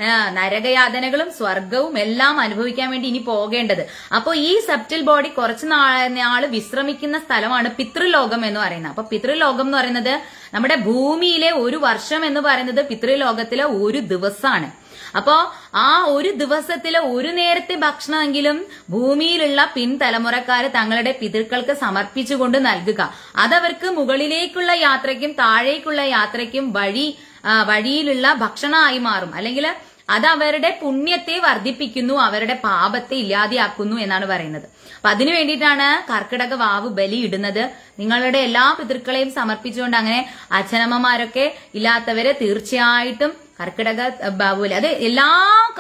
നരകയാതനകളും സ്വർഗവും എല്ലാം അനുഭവിക്കാൻ വേണ്ടി ഇനി പോകേണ്ടത്. അപ്പൊ ഈ സബ്റ്റിൽ ബോഡി കുറച്ച് നാള് വിശ്രമിക്കുന്ന സ്ഥലമാണ് പിതൃലോകം എന്ന് പറയുന്നത്. അപ്പൊ പിതൃലോകം എന്ന് പറയുന്നത് നമ്മുടെ ഭൂമിയിലെ ഒരു വർഷം എന്ന് പറയുന്നത് പിതൃലോകത്തിലെ ഒരു ദിവസമാണ്. അപ്പോ ആ ഒരു ദിവസത്തിലെ ഒരു നേരത്തെ ഭക്ഷണമെങ്കിലും ഭൂമിയിലുള്ള പിൻതലമുറക്കാര് തങ്ങളുടെ പിതൃക്കൾക്ക് സമർപ്പിച്ചുകൊണ്ട് നൽകുക. അതവർക്ക് മുകളിലേക്കുള്ള യാത്രയ്ക്കും താഴേക്കുള്ള യാത്രയ്ക്കും വഴി വഴിയിലുള്ള ഭക്ഷണമായി മാറും. അല്ലെങ്കിൽ അത് അവരുടെ പുണ്യത്തെ വർദ്ധിപ്പിക്കുന്നു, അവരുടെ പാപത്തെ ഇല്ലാതെയാക്കുന്നു എന്നാണ് പറയുന്നത്. അപ്പൊ അതിനു വേണ്ടിയിട്ടാണ് കർക്കിടക വാവ് ബലി ഇടുന്നത്. നിങ്ങളുടെ എല്ലാ പിതൃക്കളെയും സമർപ്പിച്ചുകൊണ്ട് അങ്ങനെ അച്ഛനമ്മമാരൊക്കെ ഇല്ലാത്തവരെ തീർച്ചയായിട്ടും കർക്കിടക ബാബുലി, അത് എല്ലാ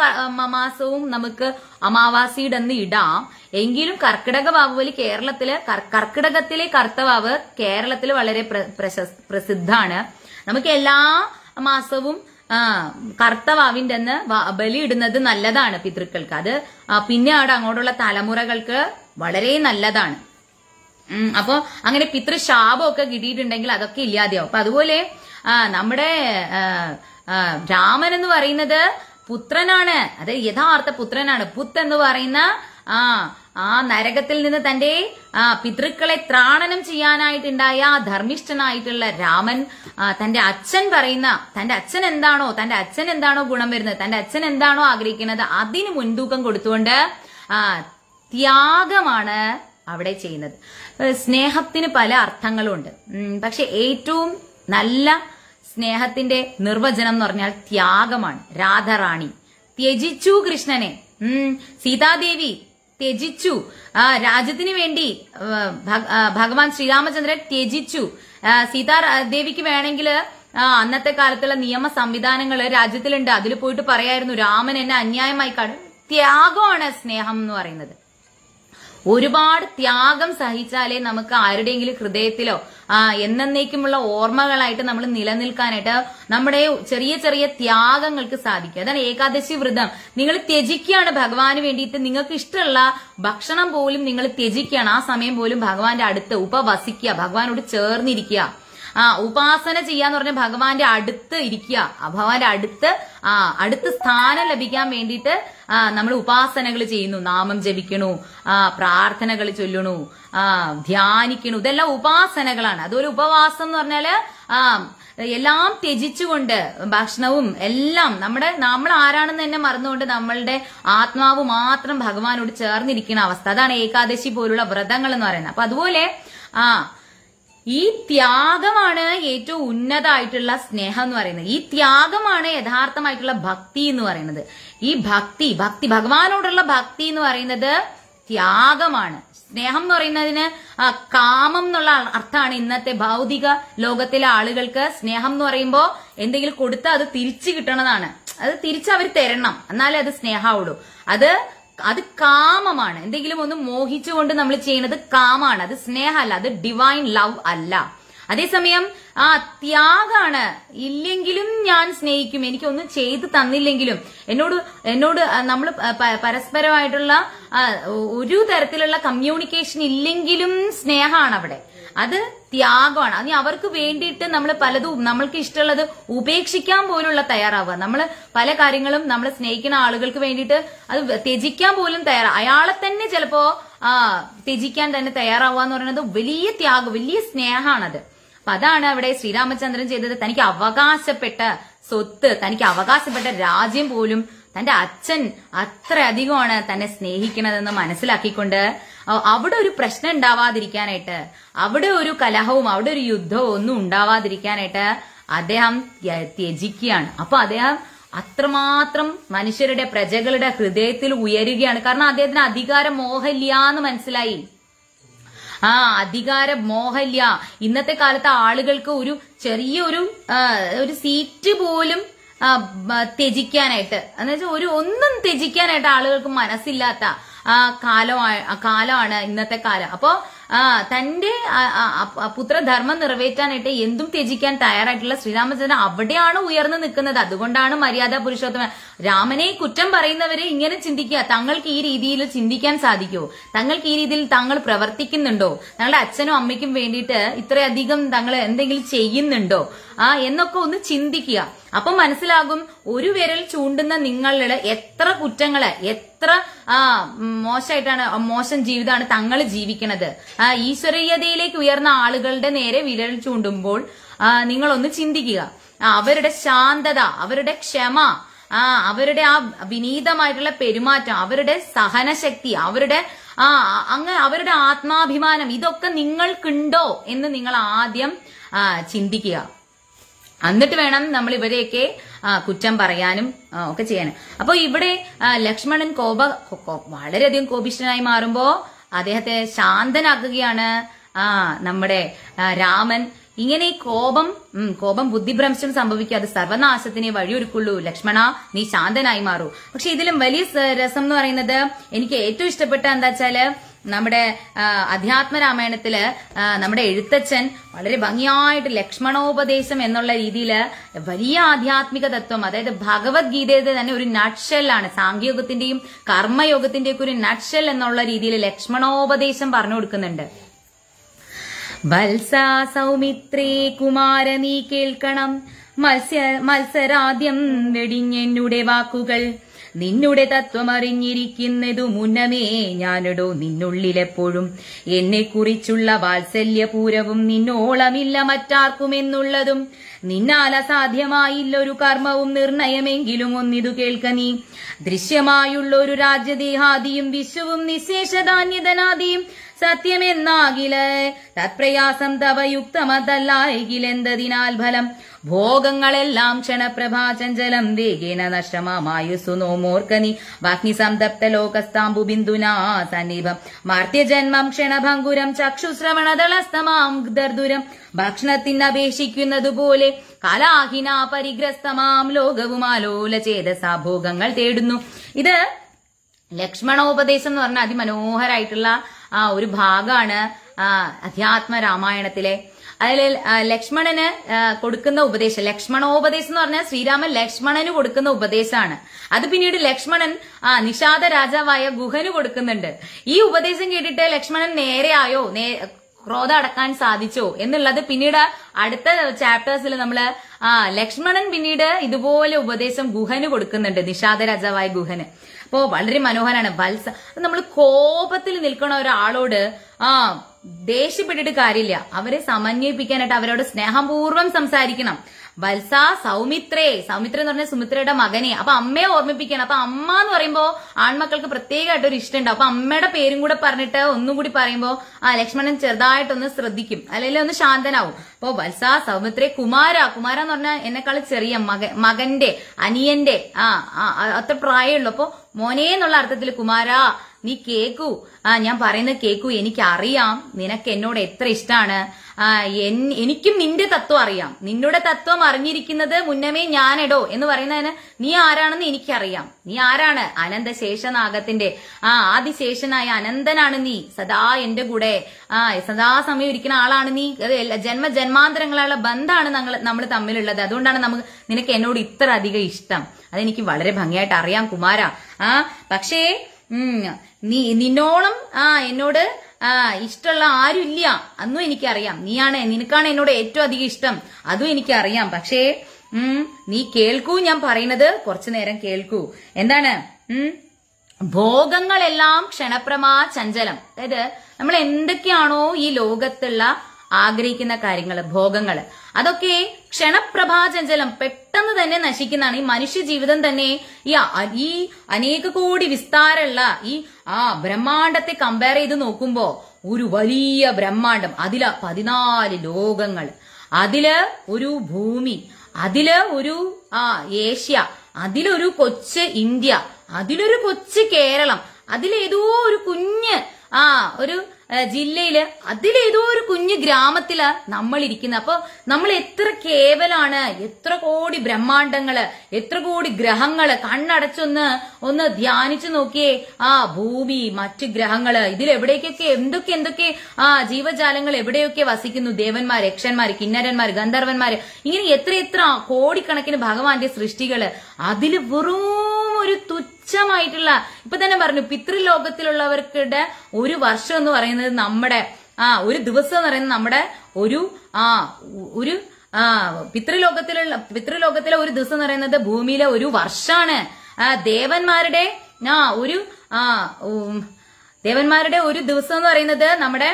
മാസവും നമുക്ക് അമാവാസിയുടെ അന്ന് ഇടാം. എങ്കിലും കർക്കിടക ബാബുബലി കേരളത്തില്, കർക്കിടകത്തിലെ കർത്തവാവ് കേരളത്തിൽ വളരെ പ്രസിദ്ധാണ്. നമുക്ക് എല്ലാ മാസവും ആ കർത്തവാവിന്റെ അന്ന് ബലി ഇടുന്നത് നല്ലതാണ് പിതൃക്കൾക്ക്. അത് പിന്നെ അവിടെ അങ്ങോട്ടുള്ള തലമുറകൾക്ക് വളരെ നല്ലതാണ്. ഉം അപ്പൊ അങ്ങനെ പിതൃശാപമൊക്കെ കിട്ടിയിട്ടുണ്ടെങ്കിൽ അതൊക്കെ ഇല്ലാതെയാവും. അപ്പൊ അതുപോലെ ആ നമ്മുടെ രാമൻ എന്ന് പറയുന്നത് പുത്രനാണ്, അത് യഥാർത്ഥ പുത്രനാണ്. പുത്ത് എന്ന് പറയുന്ന ആ ആ നരകത്തിൽ നിന്ന് തന്റെ ആ പിതൃക്കളെ ത്രാണനം ചെയ്യാനായിട്ടുണ്ടായ ധർമ്മിഷ്ഠനായിട്ടുള്ള രാമൻ തന്റെ അച്ഛൻ പറയുന്ന, തന്റെ അച്ഛൻ എന്താണോ തന്റെ അച്ഛൻ എന്താണോ ഗുണം വരുന്നത്, തന്റെ അച്ഛൻ എന്താണോ ആഗ്രഹിക്കുന്നത് അതിന് മുൻതൂക്കം കൊടുത്തുകൊണ്ട് ആ ത്യാഗമാണ് അവിടെ ചെയ്യുന്നത്. സ്നേഹത്തിന് പല അർത്ഥങ്ങളും ഉണ്ട്. പക്ഷെ ഏറ്റവും നല്ല സ്നേഹത്തിന്റെ നിർവചനം എന്ന് പറഞ്ഞാൽ ത്യാഗമാണ്. രാധാറാണി ത്യജിച്ചു കൃഷ്ണനെ, ഉം സീതാദേവി ത്യജിച്ചു, ആ രാജ്യത്തിന് വേണ്ടി ഭഗവാൻ ശ്രീരാമചന്ദ്രൻ ത്യജിച്ചു. സീതാദേവിക്ക് വേണമെങ്കിൽ അന്നത്തെ കാലത്തുള്ള നിയമ സംവിധാനങ്ങൾ രാജ്യത്തിലുണ്ട്, അതിൽ പോയിട്ട് പറയായിരുന്നു രാമൻ എന്നെ അന്യായമായി കാണും. ത്യാഗമാണ് സ്നേഹം എന്ന് പറയുന്നത്. ഒരുപാട് ത്യാഗം സഹിച്ചാലേ നമുക്ക് ആരുടെയെങ്കിലും ഹൃദയത്തിലോ ആ എന്നേക്കുമുള്ള ഓർമ്മകളായിട്ട് നമ്മൾ നിലനിൽക്കാനായിട്ട് നമ്മുടെ ചെറിയ ചെറിയ ത്യാഗങ്ങൾക്ക് സാധിക്കും. അതാണ് ഏകാദശി വ്രതം. നിങ്ങൾ ത്യജിക്കുകയാണ് ഭഗവാന് വേണ്ടിയിട്ട്. നിങ്ങൾക്ക് ഇഷ്ടമുള്ള ഭക്ഷണം പോലും നിങ്ങൾ ത്യജിക്കുകയാണ്. ആ സമയം പോലും ഭഗവാന്റെ അടുത്ത് ഉപവസിക്കുക, ഭഗവാനോട് ചേർന്നിരിക്കുക. ആ ഉപാസന ചെയ്യാന്ന് പറഞ്ഞ ഭഗവാന്റെ അടുത്ത് ഇരിക്കുക, ഭഗവാന്റെ അടുത്ത് ആ അടുത്ത് സ്ഥാനം ലഭിക്കാൻ വേണ്ടിയിട്ട് ആ നമ്മൾ ഉപാസനകൾ ചെയ്യുന്നു, നാമം ജപിക്കണു, ആ പ്രാർത്ഥനകൾ ചൊല്ലണു, ആ ധ്യാനിക്കണു. ഇതെല്ലാം ഉപാസനകളാണ്. അതൊരു ഉപവാസം എന്ന് പറഞ്ഞാല് ആ എല്ലാം ത്യജിച്ചുകൊണ്ട് ഭക്ഷണവും എല്ലാം നമ്മുടെ നമ്മൾ ആരാണെന്ന് തന്നെ മറന്നുകൊണ്ട് നമ്മളുടെ ആത്മാവ് മാത്രം ഭഗവാനോട് ചേർന്നിരിക്കുന്ന അവസ്ഥ. അതാണ് ഏകാദശി പോലുള്ള വ്രതങ്ങൾ എന്ന് പറയുന്നത്. അപ്പൊ അതുപോലെ ആ ഈ ത്യാഗമാണ് ഏറ്റവും ഉന്നതമായിട്ടുള്ള സ്നേഹം എന്ന് പറയുന്നത്. ഈ ത്യാഗമാണ് യഥാർത്ഥമായിട്ടുള്ള ഭക്തി എന്ന് പറയുന്നത്. ഈ ഭക്തി ഭക്തി ഭഗവാനോടുള്ള ഭക്തി എന്ന് പറയുന്നത് ത്യാഗമാണ്. സ്നേഹം എന്ന് പറയുന്നതിന് കാമം എന്നുള്ള അർത്ഥമാണ് ഇന്നത്തെ ഭൗതിക ലോകത്തിലെ ആളുകൾക്ക്. സ്നേഹം എന്ന് പറയുമ്പോ എന്തെങ്കിലും കൊടുത്താൽ അത് തിരിച്ചു കിട്ടണതാണ്, അത് തിരിച്ചവർ തരണം, എന്നാലേ അത് സ്നേഹമുള്ളൂ. അത് അത് കാമമാണ്. എന്തെങ്കിലും ഒന്ന് മോഹിച്ചുകൊണ്ട് നമ്മൾ ചെയ്യുന്നത് കാമാണ്, അത് സ്നേഹമല്ല, അത് ഡിവൈൻ ലവ് അല്ല. അതേസമയം ആ ത്യാഗാണ്. ഇല്ലെങ്കിലും ഞാൻ സ്നേഹിക്കും, എനിക്കൊന്നും ചെയ്തു തന്നില്ലെങ്കിലും എന്നോട് എന്നോട് നമ്മൾ പരസ്പരമായിട്ടുള്ള ഒരു തരത്തിലുള്ള കമ്മ്യൂണിക്കേഷൻ ഇല്ലെങ്കിലും സ്നേഹമാണ് അവിടെ. അത് ത്യാഗമാണ്. അത് അവർക്ക് വേണ്ടിയിട്ട് നമ്മൾ പലതും നമ്മൾക്ക് ഇഷ്ടമുള്ളത് ഉപേക്ഷിക്കാൻ പോലുള്ള തയ്യാറാവുക. നമ്മൾ പല കാര്യങ്ങളും നമ്മൾ സ്നേഹിക്കുന്ന ആളുകൾക്ക് വേണ്ടിയിട്ട് അത് ത്യജിക്കാൻ പോലും തയ്യാറാ അയാളെ തന്നെ ചിലപ്പോ ആ ത്യജിക്കാൻ തന്നെ തയ്യാറാവുക എന്ന് പറയുന്നത് വലിയ ത്യാഗം, വലിയ സ്നേഹമാണത്. അപ്പൊ അതാണ് അവിടെ ശ്രീരാമചന്ദ്രൻ ചെയ്തത്. തനിക്ക് അവകാശപ്പെട്ട സ്വത്ത്, തനിക്ക് അവകാശപ്പെട്ട രാജ്യം പോലും തന്റെ അച്ഛൻ അത്രയധികമാണ് തന്നെ സ്നേഹിക്കണതെന്ന് മനസ്സിലാക്കിക്കൊണ്ട് അവിടെ ഒരു പ്രശ്നം ഉണ്ടാവാതിരിക്കാനായിട്ട്, അവിടെ ഒരു കലഹവും അവിടെ ഒരു യുദ്ധവും ഒന്നും ഉണ്ടാവാതിരിക്കാനായിട്ട് അദ്ദേഹം ത്യജിക്കുകയാണ്. അപ്പൊ അദ്ദേഹം അത്രമാത്രം മനുഷ്യരുടെ പ്രജകളുടെ ഹൃദയത്തിൽ ഉയരുകയാണ്. കാരണം അദ്ദേഹത്തിന് അധികാര മോഹമില്ല എന്ന് മനസ്സിലായി. ആ അധികാര മോഹമില്ല. ഇന്നത്തെ കാലത്തെ ആളുകൾക്ക് ഒരു ചെറിയൊരു ഒരു സീറ്റ് പോലും ത്യജിക്കാനായിട്ട്, എന്ന് വെച്ചാൽ ഒരു ഒന്നും ത്യജിക്കാനായിട്ട് ആളുകൾക്ക് മനസ്സില്ലാത്ത ആ കാലമാണ് കാലമാണ് ഇന്നത്തെ കാലം. അപ്പോ ആ തന്റെ പുത്രധർമ്മം നിറവേറ്റാനായിട്ട് എന്തും ത്യജിക്കാൻ തയ്യാറായിട്ടുള്ള ശ്രീരാമചന്ദ്രൻ അവിടെയാണ് ഉയർന്നു നിൽക്കുന്നത്. അതുകൊണ്ടാണ് മര്യാദ പുരുഷോത്തമൻ. രാമനെ കുറ്റം പറയുന്നവരെ ഇങ്ങനെ ചിന്തിക്കുക, തങ്ങൾക്ക് ഈ രീതിയിൽ ചിന്തിക്കാൻ സാധിക്കുമോ, തങ്ങൾക്ക് ഈ രീതിയിൽ തങ്ങൾ പ്രവർത്തിക്കുന്നുണ്ടോ, തങ്ങളുടെ അച്ഛനും അമ്മയ്ക്കും വേണ്ടിയിട്ട് ഇത്രയധികം തങ്ങൾ എന്തെങ്കിലും ചെയ്യുന്നുണ്ടോ ആ എന്നൊക്കെ ഒന്ന് ചിന്തിക്കുക. അപ്പൊ മനസ്സിലാകും ഒരു വിരൽ ചൂണ്ടുന്ന നിങ്ങളുടെ എത്ര കുറ്റങ്ങള്, എത്ര ആ മോശമായിട്ടാണ്, മോശം ജീവിതമാണ് തങ്ങൾ ജീവിക്കുന്നത്. ആ ഈശ്വരീയതയിലേക്ക് ഉയർന്ന ആളുകളുടെ നേരെ വിരൽ ചൂണ്ടുമ്പോൾ ആ നിങ്ങളൊന്ന് ചിന്തിക്കുക. അവരുടെ ശാന്തത, അവരുടെ ക്ഷമ, ആ അവരുടെ ആ വിനീതമായിട്ടുള്ള പെരുമാറ്റം, അവരുടെ സഹനശക്തി, അവരുടെ ആ അങ്ങ് അവരുടെ ആത്മാഭിമാനം, ഇതൊക്കെ നിങ്ങൾക്കുണ്ടോ എന്ന് നിങ്ങൾ ആദ്യം ആ ചിന്തിക്കുക. എന്നിട്ട് വേണം നമ്മൾ ഇവരെയൊക്കെ കുറ്റം പറയാനും ഒക്കെ ചെയ്യാനും. അപ്പൊ ഇവിടെ ലക്ഷ്മണൻ കോപ വളരെയധികം കോപിഷ്ഠനായി മാറുമ്പോ അദ്ദേഹത്തെ ശാന്തനാക്കുകയാണ് ആ നമ്മുടെ രാമൻ. ഇങ്ങനെ ഈ കോപം കോപം ബുദ്ധിഭ്രംശം സംഭവിക്കുക, അത് സർവനാശത്തിനെ വഴിയൊരുക്കുള്ളൂ. ലക്ഷ്മണ നീ ശാന്തനായി മാറൂ. പക്ഷെ ഇതിലും വലിയ രസം എന്ന് പറയുന്നത് എനിക്ക് ഏറ്റവും ഇഷ്ടപ്പെട്ട എന്താ വെച്ചാല് നമ്മുടെ അധ്യാത്മരാമായണത്തില് നമ്മുടെ എഴുത്തച്ഛൻ വളരെ ഭംഗിയായിട്ട് ലക്ഷ്മണോപദേശം എന്നുള്ള രീതിയിൽ വലിയ ആധ്യാത്മിക തത്വം, അതായത് ഭഗവത്ഗീതയുടെ തന്നെ ഒരു നട്ട്ഷെല്ലാണ്, സാങ്കേയോഗത്തിന്റെയും കർമ്മയോഗത്തിന്റെയും ഒക്കെ ഒരു നട്ട്ഷെൽ എന്നുള്ള രീതിയിൽ ലക്ഷ്മണോപദേശം പറഞ്ഞു കൊടുക്കുന്നുണ്ട്. വത്സ സൗമിത്രേ കുമാര നീ കേൾക്കണം, മത്സ്യ മത്സരാദ്യം വെടിഞ്ഞെന്നുടെ വാക്കുകൾ, നിന്നുടെ തത്വമറിഞ്ഞിരിക്കുന്നതു മുന്നമേ ഞാനിടോ നിന്നുള്ളിലെപ്പോഴും, എന്നെ കുറിച്ചുള്ള വാത്സല്യപൂരവും നിന്നോളമില്ല മറ്റാർക്കുമെന്നുള്ളതും, നിന്നാൽ അസാധ്യമായില്ലൊരു കർമ്മവും നിർണയമെങ്കിലും ഒന്നിതു കേൾക്ക നീ. ദൃശ്യമായുള്ളൊരു രാജ്യദേഹാദിയും വിശ്വവും നിശേഷധാന്യതനാദിയും സത്യമെന്നാകില് തത്പ്രയാസം തവ യുക്തമതല്ലായെങ്കിലെന്തതിനാൽ ഫലം. ഭോഗങ്ങളെല്ലാം ക്ഷണപ്രഭാചഞ്ചലം വേഗേന നഷ്ടമായുസു നോമോർക്കനി. വാഗ്നി സംതപ്ത ലോകസ്താംബു ബിന്ദുനാ സന്നിഭം മാർത്യജന്മം ക്ഷണഭംഗുരം ചക്ഷുശ്രവണദളസ്തമാം ദർദുരം. ഭക്ഷണത്തിനപേക്ഷിക്കുന്നതുപോലെ കാലാഹിന പരിഗ്രസ്തമാം ലോകവും ആലോല ചേതസാ ഭോഗങ്ങൾ തേടുന്നു. ഇത് ലക്ഷ്മണോപദേശം എന്ന് പറഞ്ഞാൽ അതിമനോഹരായിട്ടുള്ള ആ ഒരു ഭാഗമാണ് ആ അധ്യാത്മ രാമായണത്തിലെ. അതിൽ ലക്ഷ്മണന് കൊടുക്കുന്ന ഉപദേശം, ലക്ഷ്മണോപദേശം എന്ന് പറഞ്ഞാൽ ശ്രീരാമൻ ലക്ഷ്മണന് കൊടുക്കുന്ന ഉപദേശമാണ്. അത് പിന്നീട് ലക്ഷ്മണൻ ആ നിഷാദ രാജാവായ ഗുഹന് കൊടുക്കുന്നുണ്ട്. ഈ ഉപദേശം കേട്ടിട്ട് ലക്ഷ്മണൻ നേരെയായോ, ക്രോധം അടക്കാൻ സാധിച്ചോ എന്നുള്ളത് പിന്നീട് അടുത്ത ചാപ്റ്റേഴ്സിൽ നമ്മള് ആ ലക്ഷ്മണൻ പിന്നീട് ഇതുപോലെ ഉപദേശം ഗുഹന് കൊടുക്കുന്നുണ്ട്, നിഷാദ രാജാവായ ഗുഹന്. അപ്പോ വളരെ മനോഹരാണ്. വത്സ നമ്മൾ കോപത്തിൽ നിൽക്കണ ഒരാളോട് ആ ദേഷ്യപ്പെട്ടിട്ട് കാര്യമില്ല, അവരെ സമന്വയിപ്പിക്കാനായിട്ട് അവരോട് സ്നേഹപൂർവ്വം സംസാരിക്കണം. വത്സ സൗമിത്രേ, സൗമിത്ര എന്ന് പറഞ്ഞാൽ സുമിത്രയുടെ മകനെ. അപ്പൊ അമ്മയെ ഓർമ്മിപ്പിക്കണം. അപ്പൊ അമ്മ എന്ന് പറയുമ്പോ ആൺമക്കൾക്ക് പ്രത്യേകമായിട്ട് ഒരു ഇഷ്ടം ഉണ്ടാവും. അപ്പൊ അമ്മയുടെ പേരും കൂടെ പറഞ്ഞിട്ട് ഒന്നും കൂടി പറയുമ്പോ ആ ലക്ഷ്മണൻ ചെറുതായിട്ടൊന്ന് ശ്രദ്ധിക്കും, അല്ലെങ്കിൽ ഒന്ന് ശാന്തനാവും. അപ്പൊ വത്സ സൗമിത്രേ കുമാര, കുമാര എന്ന് പറഞ്ഞാൽ എന്നെക്കാൾ ചെറിയ മകൻ, മകന്റെ അനിയന്റെ ആ അത്ര പ്രായമുള്ളൂ. അപ്പൊ മോനെ എന്നുള്ള അർത്ഥത്തിൽ കുമാര നീ കേക്കൂ, ആ ഞാൻ പറയുന്നത് കേക്കൂ, എനിക്കറിയാം നിനക്ക് എന്നോട് എത്ര ഇഷ്ടമാണ്. ആ എനിക്കും നിന്റെ തത്വം അറിയാം, നിന്നോട് തത്വം അറിഞ്ഞിരിക്കുന്നത് മുന്നമേ ഞാനെടോ എന്ന് പറയുന്നതിന് നീ ആരാണെന്ന് എനിക്കറിയാം. നീ ആരാണ്? അനന്തശേഷനാഗത്തിന്റെ ആ ആദിശേഷനായ അനന്തനാണ് നീ. സദാ എന്റെ കൂടെ ആ സദാസമയം ഇരിക്കുന്ന ആളാണ് നീ. ജന്മ ജന്മാന്തരങ്ങളുള്ള ബന്ധമാണ് നമ്മൾ നമ്മൾ തമ്മിലുള്ളത്. അതുകൊണ്ടാണ് നമുക്ക് നിനക്ക് എന്നോട് ഇത്ര അധികം ഇഷ്ടം. അതെനിക്ക് വളരെ ഭംഗിയായിട്ട് അറിയാം കുമാര. ആ പക്ഷേ ഉം നീ നിന്നോളം ആ എന്നോട് ആ ഇഷ്ടമുള്ള ആരും ഇല്ല, അന്നും എനിക്കറിയാം. നീയാണ്, നിനക്കാണ് എന്നോട് ഏറ്റവും അധികം ഇഷ്ടം, അതും എനിക്കറിയാം. പക്ഷേ ഉം നീ കേൾക്കൂ, ഞാൻ പറയുന്നത് കുറച്ചു നേരം കേൾക്കൂ. എന്താണ്? ഉം ഭോഗങ്ങളെല്ലാം ക്ഷണപ്രമാ ചഞ്ചലം. അതായത് നമ്മൾ എന്തൊക്കെയാണോ ഈ ലോകത്തുള്ള ആഗ്രഹിക്കുന്ന കാര്യങ്ങള്, ഭോഗങ്ങള്, അതൊക്കെ ക്ഷണപ്രഭാചഞ്ചലം പെട്ടെന്ന് തന്നെ നശിക്കുന്നതാണ്. ഈ മനുഷ്യ ജീവിതം തന്നെ ഈ ഈ അനേക കോടി വിസ്താരമുള്ള ഈ ആ ബ്രഹ്മാണ്ടത്തെ കമ്പയർ ചെയ്ത് നോക്കുമ്പോ ഒരു വലിയ ബ്രഹ്മാണ്ടം, അതില് പതിനാല് ലോകങ്ങൾ, അതില് ഒരു ഭൂമി, അതില് ഒരു ആ ഏഷ്യ, അതിലൊരു കൊച്ച് ഇന്ത്യ, അതിലൊരു കൊച്ച് കേരളം, അതിലേതോ ഒരു കുഞ്ഞ് ആ ഒരു ജില്ലയില്, അതിലേതോ ഒരു കുഞ്ഞു ഗ്രാമത്തില് നമ്മൾ ഇരിക്കുന്നത്. അപ്പൊ നമ്മൾ എത്ര കേവലാണ്, എത്ര കോടി ബ്രഹ്മാണ്ടങ്ങള്, എത്ര കോടി ഗ്രഹങ്ങള് കണ്ണടച്ചൊന്ന് ഒന്ന് ധ്യാനിച്ചു നോക്കിയേ. ആ ഭൂമി, മറ്റു ഗ്രഹങ്ങള്, ഇതിൽ എവിടേക്കൊക്കെ എന്തൊക്കെ എന്തൊക്കെ ആ ജീവജാലങ്ങൾ എവിടെയൊക്കെ വസിക്കുന്നു. ദേവന്മാര്, യക്ഷന്മാര്, കിന്നരന്മാര്, ഗന്ധർവന്മാര്, ഇങ്ങനെ എത്ര എത്ര കോടിക്കണക്കിന് ഭഗവാന്റെ സൃഷ്ടികള്. അതില് വെറും ഒരു തുച്ഛമായിട്ടുള്ള, ഇപ്പൊ തന്നെ പറഞ്ഞു പിതൃലോകത്തിലുള്ളവർക്കുടെ ഒരു വർഷം എന്ന് പറയുന്നത് നമ്മുടെ ആ ഒരു ദിവസം എന്ന് പറയുന്നത് നമ്മുടെ ഒരു ആ ഒരു ആ പിതൃലോകത്തിലുള്ള പിതൃലോകത്തിലെ ഒരു ദിവസം എന്ന് പറയുന്നത് ഭൂമിയിലെ ഒരു വർഷമാണ്. ആ ദേവന്മാരുടെ ആ ഒരു ആ ദേവന്മാരുടെ ഒരു ദിവസം എന്ന് പറയുന്നത് നമ്മുടെ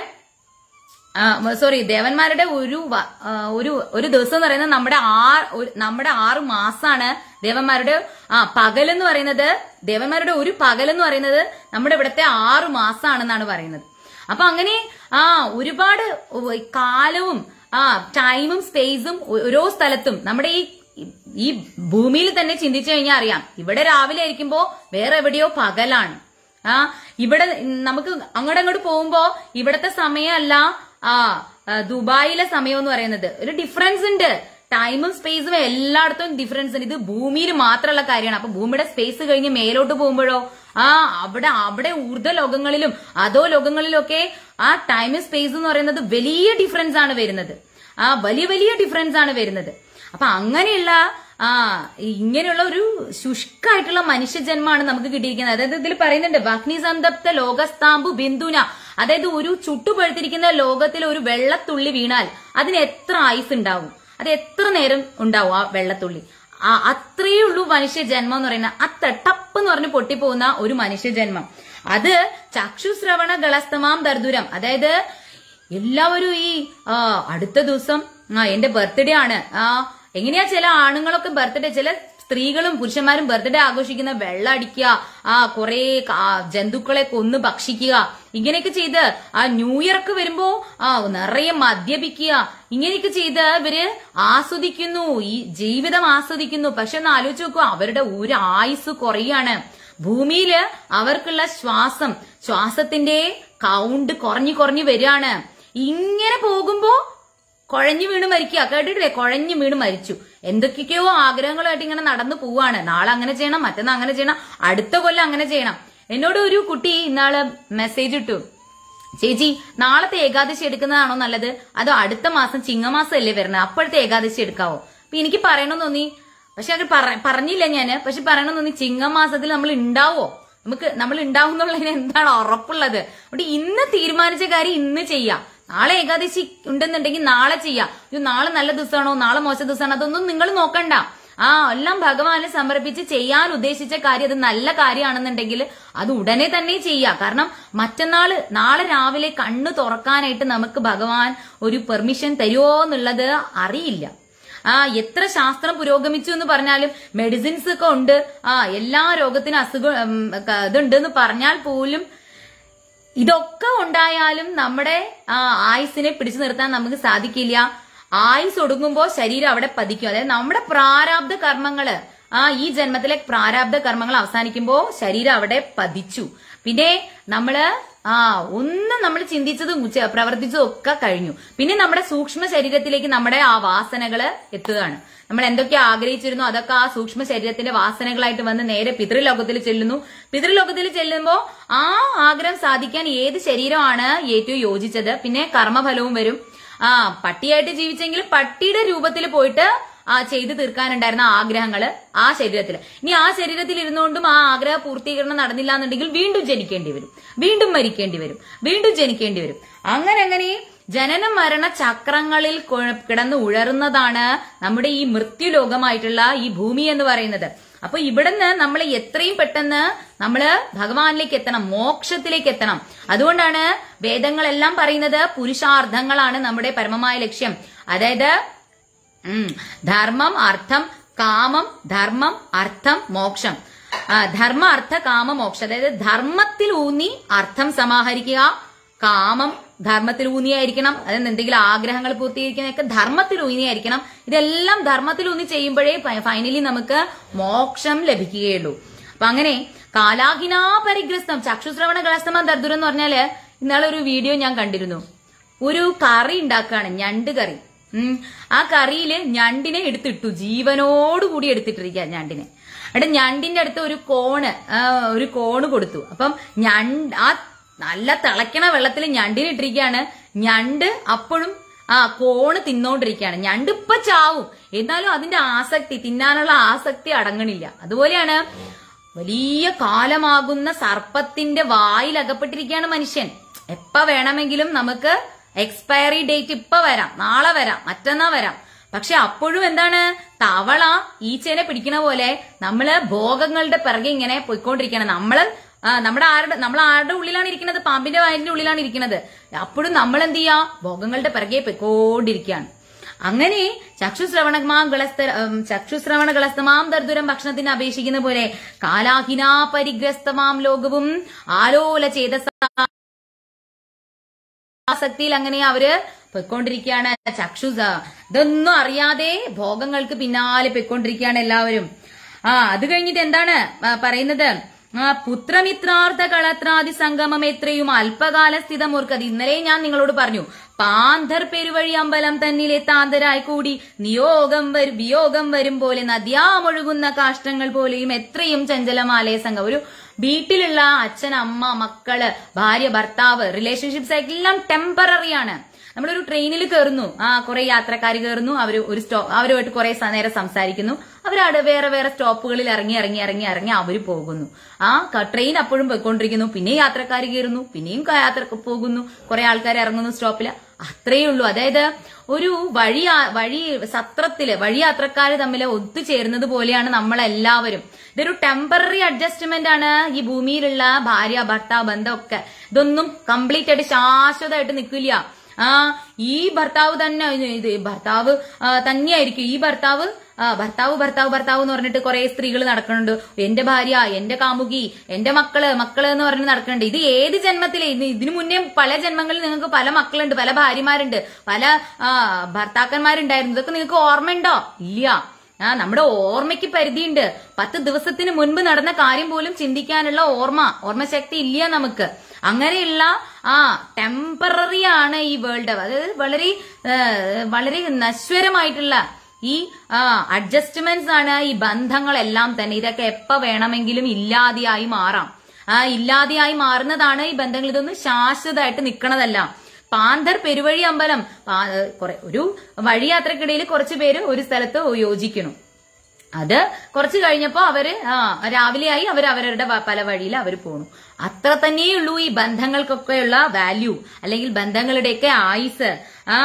സോറി ദേവന്മാരുടെ ഒരു ഒരു ഒരു ദിവസം എന്ന് പറയുന്നത് നമ്മുടെ ആ നമ്മുടെ ആറ് മാസാണ്. ദേവന്മാരുടെ ആ പകലെന്ന് പറയുന്നത്, ദേവന്മാരുടെ ഒരു പകലെന്ന് പറയുന്നത് നമ്മുടെ ഇവിടുത്തെ ആറു മാസാണെന്നാണ് പറയുന്നത്. അപ്പൊ അങ്ങനെ ആ ഒരുപാട് കാലവും ആ ടൈമും സ്പേസും ഓരോ സ്ഥലത്തും നമ്മുടെ ഈ ഈ ഭൂമിയിൽ തന്നെ ചിന്തിച്ചു കഴിഞ്ഞാൽ അറിയാം. ഇവിടെ രാവിലെ ആയിരിക്കുമ്പോ വേറെ എവിടെയോ പകലാണ്. ആ ഇവിടെ നമുക്ക് അങ്ങോട്ട് അങ്ങോട്ട് പോകുമ്പോ ഇവിടത്തെ സമയമല്ല ആ ദുബായിലെ സമയം എന്ന് പറയുന്നത്. ഒരു ഡിഫറൻസ് ഉണ്ട്, ടൈമും സ്പേസും എല്ലായിടത്തും ഡിഫറൻസ് ഉണ്ട്. ഇത് ഭൂമിയിൽ മാത്രമുള്ള കാര്യമാണ്. അപ്പൊ ഭൂമിയുടെ സ്പേസ് കഴിഞ്ഞ് മേലോട്ട് പോകുമ്പോഴോ ആ അവിടെ അവിടെ ഊർധ്വ ലോകങ്ങളിലും അതോ ലോകങ്ങളിലും ഒക്കെ ആ ടൈമും സ്പേസ് എന്ന് പറയുന്നത് വലിയ ഡിഫറൻസ് ആണ് വരുന്നത്. ആ വലിയ വലിയ ഡിഫറൻസ് ആണ് വരുന്നത്. അപ്പൊ അങ്ങനെയുള്ള ആ ഇങ്ങനെയുള്ള ഒരു ശുഷ്കായിട്ടുള്ള മനുഷ്യജന്മമാണ് നമുക്ക് കിട്ടിയിരിക്കുന്നത്. അതായത് ഇതിൽ പറയുന്നുണ്ട് അഗ്നിസന്തപ്ത ലോകസ്താംബു ബിന്ദുന, അതായത് ഒരു ചുട്ടുപഴുത്തിരിക്കുന്ന ലോകത്തിൽ ഒരു വെള്ളത്തുള്ളി വീണാൽ അതിന് എത്ര ആയുസ് ഉണ്ടാവും, അത് എത്ര നേരം ഉണ്ടാവും ആ വെള്ളത്തുള്ളി. ആ അത്രയേ ഉള്ളൂ മനുഷ്യജന്മം എന്ന് പറയുന്ന. അത്ര ടപ്പ് എന്ന് പറഞ്ഞ് പൊട്ടിപ്പോകുന്ന ഒരു മനുഷ്യജന്മം. അത് ചക്ഷുശ്രവണ ഗളസ്തമാം ദർദുരം. അതായത് എല്ലാവരും ഈ ആ അടുത്ത ദിവസം ആ എന്റെ ബർത്ത്ഡേ ആണ്, ആ എങ്ങനെയാ ചില ആണുങ്ങളൊക്കെ ബർത്ത്ഡേ, ചില സ്ത്രീകളും പുരുഷന്മാരും ബർത്ത്ഡേ ആഘോഷിക്കുന്ന വെള്ളം അടിക്കുക, ആ കുറെ ജന്തുക്കളെ കൊന്ന് ഭക്ഷിക്കുക, ഇങ്ങനെയൊക്കെ ചെയ്ത് ആ ന്യൂ ഇയർക്ക് വരുമ്പോ ആ നിറയെ മദ്യപിക്കുക, ഇങ്ങനെയൊക്കെ ചെയ്ത് ഇവര് ആസ്വദിക്കുന്നു, ഈ ജീവിതം ആസ്വദിക്കുന്നു. പക്ഷെ ഒന്ന് ആലോചിച്ച് നോക്കുക, അവരുടെ ഒരു ആയുസ് കുറയാണ്. ഭൂമിയില് അവർക്കുള്ള ശ്വാസം ശ്വാസത്തിന്റെ കൗണ്ട് കുറഞ്ഞു കുറഞ്ഞു വരികയാണ്. ഇങ്ങനെ പോകുമ്പോ കുഴഞ്ഞു വീണ് മരിക്കുക. കേട്ടിട്ടില്ലേ? കുഴഞ്ഞു വീണ് മരിച്ചു. എന്തൊക്കെയൊക്കെയോ ആഗ്രഹങ്ങളുമായിട്ട് ഇങ്ങനെ നടന്നു പോവാണ്. നാളെ അങ്ങനെ ചെയ്യണം, മറ്റന്നാൾ അങ്ങനെ ചെയ്യണം, അടുത്ത കൊല്ലം അങ്ങനെ ചെയ്യണം. എന്നോട് ഒരു കുട്ടി ഇന്നാള് മെസ്സേജ് ഇട്ടു, ചേച്ചി നാളത്തെ ഏകാദശി എടുക്കുന്നതാണോ നല്ലത് അതോ അടുത്ത മാസം ചിങ്ങമാസം അല്ലേ വരുന്നത് അപ്പോഴത്തെ ഏകാദശി എടുക്കാവോ? അപ്പൊ എനിക്ക് പറയണമെന്ന് തോന്നി, പക്ഷെ അത് പറഞ്ഞില്ല ഞാന്. പക്ഷെ പറയണമെന്ന് തോന്നി, ചിങ്ങമാസത്തിൽ നമ്മൾ ഉണ്ടാവോ, നമുക്ക് നമ്മൾ ഉണ്ടാവും എന്നുള്ളതിന് എന്താണ് ഉറപ്പുള്ളത്? അതുകൊണ്ട് ഇന്ന് തീരുമാനിച്ച കാര്യം ഇന്ന് ചെയ്യാം. നാളെ ഏകാദശി ഉണ്ടെന്നുണ്ടെങ്കിൽ നാളെ ചെയ്യാം. ഇത് നാളെ നല്ല ദിവസമാണോ നാളെ മോശം ദിവസമാണോ അതൊന്നും നിങ്ങൾ നോക്കണ്ട. ആ എല്ലാം ഭഗവാനെ സമർപ്പിച്ച് ചെയ്യാൻ ഉദ്ദേശിച്ച കാര്യം അത് നല്ല കാര്യമാണെന്നുണ്ടെങ്കിൽ അത് ഉടനെ തന്നെ ചെയ്യാം. കാരണം മറ്റന്നാള് നാളെ രാവിലെ കണ്ണ് തുറക്കാനായിട്ട് നമുക്ക് ഭഗവാൻ ഒരു പെർമിഷൻ തരുമോ എന്നുള്ളത് അറിയില്ല. ആ എത്ര ശാസ്ത്രം പുരോഗമിച്ചു എന്ന് പറഞ്ഞാലും മെഡിസിൻസ് ഒക്കെ ഉണ്ട്, ആ എല്ലാ രോഗത്തിനും അസുഖം ഇതുണ്ട് എന്ന് പറഞ്ഞാൽ പോലും ഇതൊക്കെ ഉണ്ടായാലും നമ്മുടെ ആ ആയുസിനെ പിടിച്ചു നിർത്താൻ നമുക്ക് സാധിക്കില്ല. ആയുസ് ഒടുങ്ങുമ്പോൾ ശരീരം അവിടെ പതിക്കും. അതായത് നമ്മുടെ പ്രാരാബ്ധ കർമ്മങ്ങള് ആ ഈ ജന്മത്തിലെ പ്രാരാബ്ധ കർമ്മങ്ങൾ അവസാനിക്കുമ്പോൾ ശരീരം അവിടെ പതിച്ചു. പിന്നെ നമ്മള് ആ ഒന്നും നമ്മൾ ചിന്തിച്ചതും പ്രവർത്തിച്ചതും ഒക്കെ കഴിഞ്ഞു. പിന്നെ നമ്മുടെ സൂക്ഷ്മ ശരീരത്തിലേക്ക് നമ്മുടെ ആ വാസനകള് എത്തുകയാണ്. നമ്മൾ എന്തൊക്കെ ആഗ്രഹിച്ചിരുന്നോ അതൊക്കെ ആ സൂക്ഷ്മ ശരീരത്തിന്റെ വാസനകളായിട്ട് വന്ന് നേരെ പിതൃലോകത്തിൽ ചെല്ലുന്നു. പിതൃലോകത്തിൽ ചെല്ലുമ്പോൾ ആ ആഗ്രഹം സാധിക്കാൻ ഏത് ശരീരമാണ് ഏറ്റവും യോജിച്ചത്? പിന്നെ കർമ്മഫലവും വരും. ആ പട്ടിയായിട്ട് ജീവിച്ചെങ്കിൽ പട്ടിയുടെ രൂപത്തിൽ പോയിട്ട് ആ ചെയ്തു തീർക്കാനുണ്ടായിരുന്ന ആഗ്രഹങ്ങള് ആ ശരീരത്തിൽ. ഇനി ആ ശരീരത്തിൽ ഇരുന്നുകൊണ്ടും ആ ആഗ്രഹ പൂർത്തീകരണം നടന്നില്ല എന്നുണ്ടെങ്കിൽ വീണ്ടും ജനിക്കേണ്ടി വരും, വീണ്ടും മരിക്കേണ്ടി വരും, വീണ്ടും ജനിക്കേണ്ടി വരും. അങ്ങനെ അങ്ങനെ ജനന മരണ ചക്രങ്ങളിൽ കിടന്ന് ഉഴറുന്നതാണ് നമ്മുടെ ഈ മൃത്യുലോകമായിട്ടുള്ള ഈ ഭൂമി എന്ന് പറയുന്നത്. അപ്പൊ ഇവിടുന്ന് നമ്മൾ എത്രയും പെട്ടെന്ന് നമ്മള് ഭഗവാനിലേക്ക് എത്തണം, മോക്ഷത്തിലേക്ക് എത്തണം. അതുകൊണ്ടാണ് വേദങ്ങളെല്ലാം പറയുന്നത് പുരുഷാർത്ഥങ്ങളാണ് നമ്മുടെ പരമമായ ലക്ഷ്യം. അതായത് ഉം ധർമ്മം അർത്ഥം കാമം, ധർമ്മം അർത്ഥം മോക്ഷം. ധർമ്മ അർത്ഥ കാമ മോക്ഷം. അതായത് ധർമ്മത്തിൽ ഊന്നി അർത്ഥം സമാഹരിക്കുക, കാമം ധർമ്മത്തിൽ ഊന്നിയായിരിക്കണം, അതായത് എന്തെങ്കിലും ആഗ്രഹങ്ങൾ പൂർത്തീകരിക്കുന്നതൊക്കെ ധർമ്മത്തിൽ ഊന്നിയായിരിക്കണം. ഇതെല്ലാം ധർമ്മത്തിൽ ഊന്നി ചെയ്യുമ്പോഴേ ഫൈനലി നമുക്ക് മോക്ഷം ലഭിക്കുകയുള്ളൂ. അപ്പൊ അങ്ങനെ കാലാഹിനാ പരിഗ്രസ്തം ചക്ഷുശ്രവണ കളസ്തമ ദർദുരം എന്ന് പറഞ്ഞാല് ഇന്നാളെ ഒരു വീഡിയോ ഞാൻ കണ്ടിരുന്നു. ഒരു കറി ഉണ്ടാക്കുകയാണ്, ഞണ്ട് കറി. ഉം ആ കറിയില് ഞണ്ടിനെ എടുത്തിട്ടു, ജീവനോടുകൂടി എടുത്തിട്ടിരിക്കുക ഞണ്ടിനെ. അവിടെ ഞണ്ടിന്റെ അടുത്ത് ഒരു കോണ് ഒരു കോണ് കൊടുത്തു. അപ്പം ഞണ്ട് ആ നല്ല തിളയ്ക്കണ വെള്ളത്തിൽ ഞണ്ടിനെ ഇട്ടിരിക്കുകയാണ്. ഞണ്ട് അപ്പോഴും ആ കോണ് തിന്നോണ്ടിരിക്കുകയാണ്. ഞണ്ട് ഇപ്പൊ ചാവും, എന്നാലും അതിന്റെ ആസക്തി, തിന്നാനുള്ള ആസക്തി അടങ്ങണില്ല. അതുപോലെയാണ് വലിയ കാലമാകുന്ന സർപ്പത്തിന്റെ വായിൽ അകപ്പെട്ടിരിക്കുകയാണ് മനുഷ്യൻ. എപ്പ വേണമെങ്കിലും നമുക്ക് എക്സ്പയറി ഡേറ്റ് ഇപ്പൊ വരാം, നാളെ വരാം, മറ്റന്നാ വരാം. പക്ഷെ അപ്പോഴും എന്താണ്, തവള ഈച്ചേനെ പിടിക്കണ പോലെ നമ്മള് ഭോഗങ്ങളുടെ പിറകെ ഇങ്ങനെ പോയിക്കൊണ്ടിരിക്കണം. നമ്മള് നമ്മുടെ ആരുടെ നമ്മൾ ആരുടെ ഉള്ളിലാണ് ഇരിക്കുന്നത്? പാമ്പിന്റെ വായലിന്റെ ഉള്ളിലാണ് ഇരിക്കുന്നത്. അപ്പോഴും നമ്മൾ എന്ത് ചെയ്യാ? ഭോഗങ്ങളുടെ പിറകെ പോയിക്കൊണ്ടിരിക്കുകയാണ്. അങ്ങനെ ചക്ഷുശ്രവണമാം ഗളസ്ത ചക്ഷുശ്രവണ ഗളസ്തമാം ദർദുരം ഭക്ഷണത്തിന് അപേക്ഷിക്കുന്ന പോലെ കാലാഹിനാ പരിഗ്രസ്തമാം ലോകവും ആലോല ചേതസ ആസക്തിയിൽ അങ്ങനെ അവര് പൊയ്ക്കൊണ്ടിരിക്കുകയാണ്. ചക്ഷുസ ഇതൊന്നും അറിയാതെ ഭോഗങ്ങൾക്ക് പിന്നാലെ പൊയ്ക്കൊണ്ടിരിക്കുകയാണ് എല്ലാവരും. ആ അത് കഴിഞ്ഞിട്ട് എന്താണ് പറയുന്നത്? ആ പുത്രമിത്രാർത്ഥ കളത്രാദി സംഗമം എത്രയും അല്പകാല സ്ഥിതമൂർക്കത്. ഇന്നലെ ഞാൻ നിങ്ങളോട് പറഞ്ഞു, പാന്തർ പെരുവഴി അമ്പലം തന്നിലെ താന്തരായി കൂടി നിയോഗം വരും വിയോഗം വരും പോലെ നദ്യാമൊഴുകുന്ന കാഷ്ടങ്ങൾ പോലെയും എത്രയും ചഞ്ചലമാലയ സംഘം. ഒരു വീട്ടിലുള്ള അച്ഛൻ, അമ്മ, മക്കള്, ഭാര്യ, ഭർത്താവ്, റിലേഷൻഷിപ്സ് എല്ലാം ടെമ്പററിയാണ്. നമ്മളൊരു ട്രെയിനിൽ കയറുന്നു, ആ കുറെ യാത്രക്കാർ കയറുന്നു, അവര് ഒരു സ്റ്റോ അവരുമായിട്ട് കുറെ നേരം സംസാരിക്കുന്നു, അവരവിടെ വേറെ വേറെ സ്റ്റോപ്പുകളിൽ ഇറങ്ങി ഇറങ്ങി ഇറങ്ങി ഇറങ്ങി അവര് പോകുന്നു. ആ ട്രെയിൻ അപ്പോഴും പോയിക്കൊണ്ടിരിക്കുന്നു, പിന്നെയും യാത്രക്കാർ കയറുന്നു, പിന്നെയും യാത്ര പോകുന്നു, കുറെ ആൾക്കാർ ഇറങ്ങുന്നു സ്റ്റോപ്പില്. അത്രയേ ഉള്ളൂ. അതായത് ഒരു വഴി വഴി സത്രത്തില് വഴിയാത്രക്കാർ തമ്മിൽ ഒത്തുചേരുന്നത് പോലെയാണ് നമ്മളെല്ലാവരും. ഇതൊരു ടെമ്പററി അഡ്ജസ്റ്റ്മെന്റ് ആണ് ഈ ഭൂമിയിലുള്ള ഭാര്യ ഭർത്താവ് ബന്ധമൊക്കെ. ഇതൊന്നും കംപ്ലീറ്റ് ആയിട്ട് ശാശ്വതമായിട്ട് നിൽക്കില്ല. ആ ഈ ഭർത്താവ് തന്നെ ഇത് ഭർത്താവ് തന്നെയായിരിക്കും. ഈ ഭർത്താവ് ഭർത്താവ് ഭർത്താവ് ഭർത്താവ് എന്ന് പറഞ്ഞിട്ട് കുറെ സ്ത്രീകൾ നടക്കുന്നുണ്ട്. എന്റെ ഭാര്യ, എന്റെ കാമുകി, എന്റെ മക്കള് മക്കള് എന്ന് പറഞ്ഞ് നടക്കുന്നുണ്ട്. ഇത് ഏത് ജന്മത്തിലെ? ഇതിനു മുന്നേ പല ജന്മങ്ങളിൽ നിങ്ങൾക്ക് പല മക്കളുണ്ട്, പല ഭാര്യമാരുണ്ട്, പല ഭർത്താക്കന്മാരുണ്ടായിരുന്നു. ഇതൊക്കെ നിങ്ങൾക്ക് ഓർമ്മയുണ്ടോ? ഇല്ല. ആ നമ്മുടെ ഓർമ്മയ്ക്ക് പരിധിയുണ്ട്. പത്ത് ദിവസത്തിന് മുൻപ് നടന്ന കാര്യം പോലും ചിന്തിക്കാനുള്ള ഓർമ്മ ഓർമ്മശക്തി ഇല്ല നമുക്ക്. അങ്ങനെയുള്ള ആ ടെമ്പററി ആണ് ഈ വേൾഡ്. അതായത് വളരെ വളരെ നശ്വരമായിട്ടുള്ള ഈ അഡ്ജസ്റ്റ്മെന്റ്സ് ആണ് ഈ ബന്ധങ്ങളെല്ലാം തന്നെ. ഇതൊക്കെ എപ്പോ വേണമെങ്കിലും ഇല്ലാതെയായി മാറാം. ആ ഇല്ലാതെയായി മാറുന്നതാണ് ഈ ബന്ധങ്ങൾ. ഇതൊന്നും ശാശ്വതമായിട്ട് നിൽക്കണതല്ല. പാന്തർ പെരുവഴി അമ്പലം കുറെ ഒരു വഴിയാത്രക്കിടയിൽ കുറച്ചു പേര് ഒരു സ്ഥലത്ത് യോജിക്കണം. അത് കുറച്ച് കഴിഞ്ഞപ്പോ അവര് ആ രാവിലെയായി അവർ അവരുടെ പല വഴിയിൽ അവർ പോണു. അത്ര തന്നെയുള്ളൂ ഈ ബന്ധങ്ങൾക്കൊക്കെയുള്ള വാല്യൂ, അല്ലെങ്കിൽ ബന്ധങ്ങളുടെയൊക്കെ ആയുസ്. ആ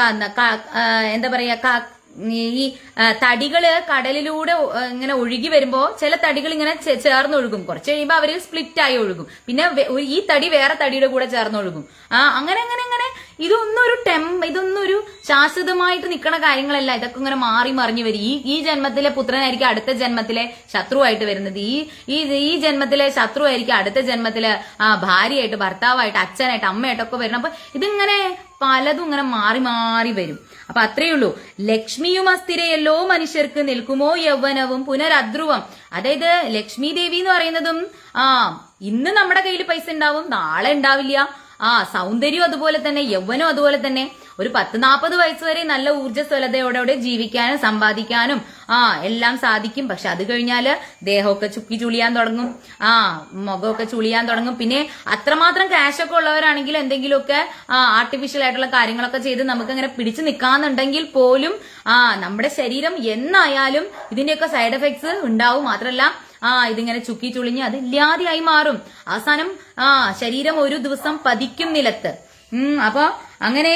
എന്താ പറയാ, ഈ തടികള് കടലിലൂടെ ഇങ്ങനെ ഒഴുകി വരുമ്പോ ചില തടികൾ ഇങ്ങനെ ചേർന്നൊഴുകും. കുറച്ച് കഴിയുമ്പോ അവര് സ്പ്ലിറ്റ് ആയി ഒഴുകും. പിന്നെ ഈ തടി വേറെ തടിയുടെ കൂടെ ചേർന്നൊഴുകും. ആ അങ്ങനെ അങ്ങനെ അങ്ങനെ ഇതൊന്നും ഒരു ടെം ഇതൊന്നും ഒരു ശാശ്വതമായിട്ട് നിൽക്കണ കാര്യങ്ങളല്ല. ഇതൊക്കെ ഇങ്ങനെ മാറി മറിഞ്ഞു വരും. ഈ ഈ ജന്മത്തിലെ പുത്രനായിരിക്കും അടുത്ത ജന്മത്തിലെ ശത്രുവായിട്ട് വരുന്നത്. ഈ ഈ ഈ ജന്മത്തിലെ ശത്രുവായിരിക്കും അടുത്ത ജന്മത്തിലെ ആ ഭാര്യയായിട്ട്, ഭർത്താവായിട്ട്, അച്ഛനായിട്ട്, അമ്മയായിട്ടൊക്കെ വരണം. അപ്പൊ ഇതിങ്ങനെ പലതും ഇങ്ങനെ മാറി മാറി വരും. അപ്പൊ അത്രയേ ഉള്ളൂ. ലക്ഷ്മിയും അസ്ഥിരയല്ലോ മനുഷ്യർക്ക്, നിൽക്കുമോ യൗവനവും പുനരധ്രുവം. അതായത് ലക്ഷ്മി ദേവി എന്ന് പറയുന്നതും ആ ഇന്ന് നമ്മുടെ കയ്യിൽ പൈസ ഉണ്ടാവും, നാളെ ഉണ്ടാവില്ല. ആ സൗന്ദര്യം അതുപോലെ തന്നെ, യൗവനം അതുപോലെ തന്നെ. ഒരു പത്ത് നാൽപ്പത് വയസ്സ് വരെ നല്ല ഊർജ്ജസ്വലതയോടെ ജീവിക്കാനും സമ്പാദിക്കാനും ആ എല്ലാം സാധിക്കും. പക്ഷെ അത് കഴിഞ്ഞാല് ദേഹമൊക്കെ ചുക്കി ചുളിയാൻ തുടങ്ങും, ആ മുഖമൊക്കെ ചുളിയാൻ തുടങ്ങും. പിന്നെ അത്രമാത്രം ക്യാഷ് ഒക്കെ ഉള്ളവരാണെങ്കിൽ എന്തെങ്കിലുമൊക്കെ ആ ആർട്ടിഫിഷ്യൽ ആയിട്ടുള്ള കാര്യങ്ങളൊക്കെ ചെയ്ത് നമുക്ക് അങ്ങനെ പിടിച്ചു നിൽക്കാന്നുണ്ടെങ്കിൽ പോലും ആ നമ്മുടെ ശരീരം എന്നായാലും ഇതിന്റെയൊക്കെ സൈഡ് എഫക്ട്സ് ഉണ്ടാവും. മാത്രമല്ല ആ ഇതിങ്ങനെ ചുക്കി ചുളിഞ്ഞ് അത് ഇല്ലാതെയായി മാറും. അവസാനം ആ ശരീരം ഒരു ദിവസം പതിക്കും നിലത്ത്. ഉം അപ്പൊ അങ്ങനെ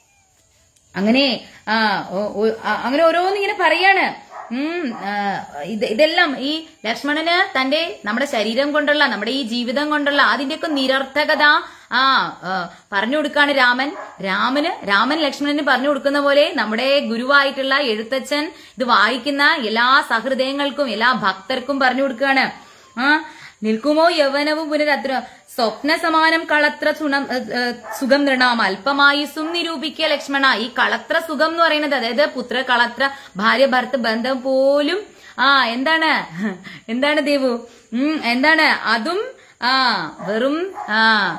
അങ്ങനെ ആ അങ്ങനെ ഓരോന്നിങ്ങനെ പറയാണ്. ഉം ഇത് ഇതെല്ലാം ഈ ലക്ഷ്മണന് തന്റെ നമ്മുടെ ശരീരം കൊണ്ടുള്ള, നമ്മുടെ ഈ ജീവിതം കൊണ്ടുള്ള അതിന്റെയൊക്കെ നിരർത്ഥകത ആ പറഞ്ഞു കൊടുക്കാണ് രാമൻ. രാമന് രാമൻ ലക്ഷ്മണന് പറഞ്ഞു കൊടുക്കുന്ന പോലെ നമ്മുടെ ഗുരുവായിട്ടുള്ള എഴുത്തച്ഛൻ ഇത് വായിക്കുന്ന എല്ലാ സഹൃദയങ്ങൾക്കും എല്ലാ ഭക്തർക്കും പറഞ്ഞു കൊടുക്കുകയാണ്. ആ നിൽക്കുമോ യൗവനവും പുനരത്ര സ്വപ്ന സമാനം കളത്ര സുഖം നൃണാം അല്പമായുസും നിരൂപിക്കുക ലക്ഷ്മണ. ഈ കളത്ര സുഖം എന്ന് പറയുന്നത് അതായത് പുത്ര കളത്ര ഭാര്യ ഭർത്ത ബന്ധം പോലും ആ എന്താണ് എന്താണ് ദേവു ഉം എന്താണ് അതും ആ വെറും ആ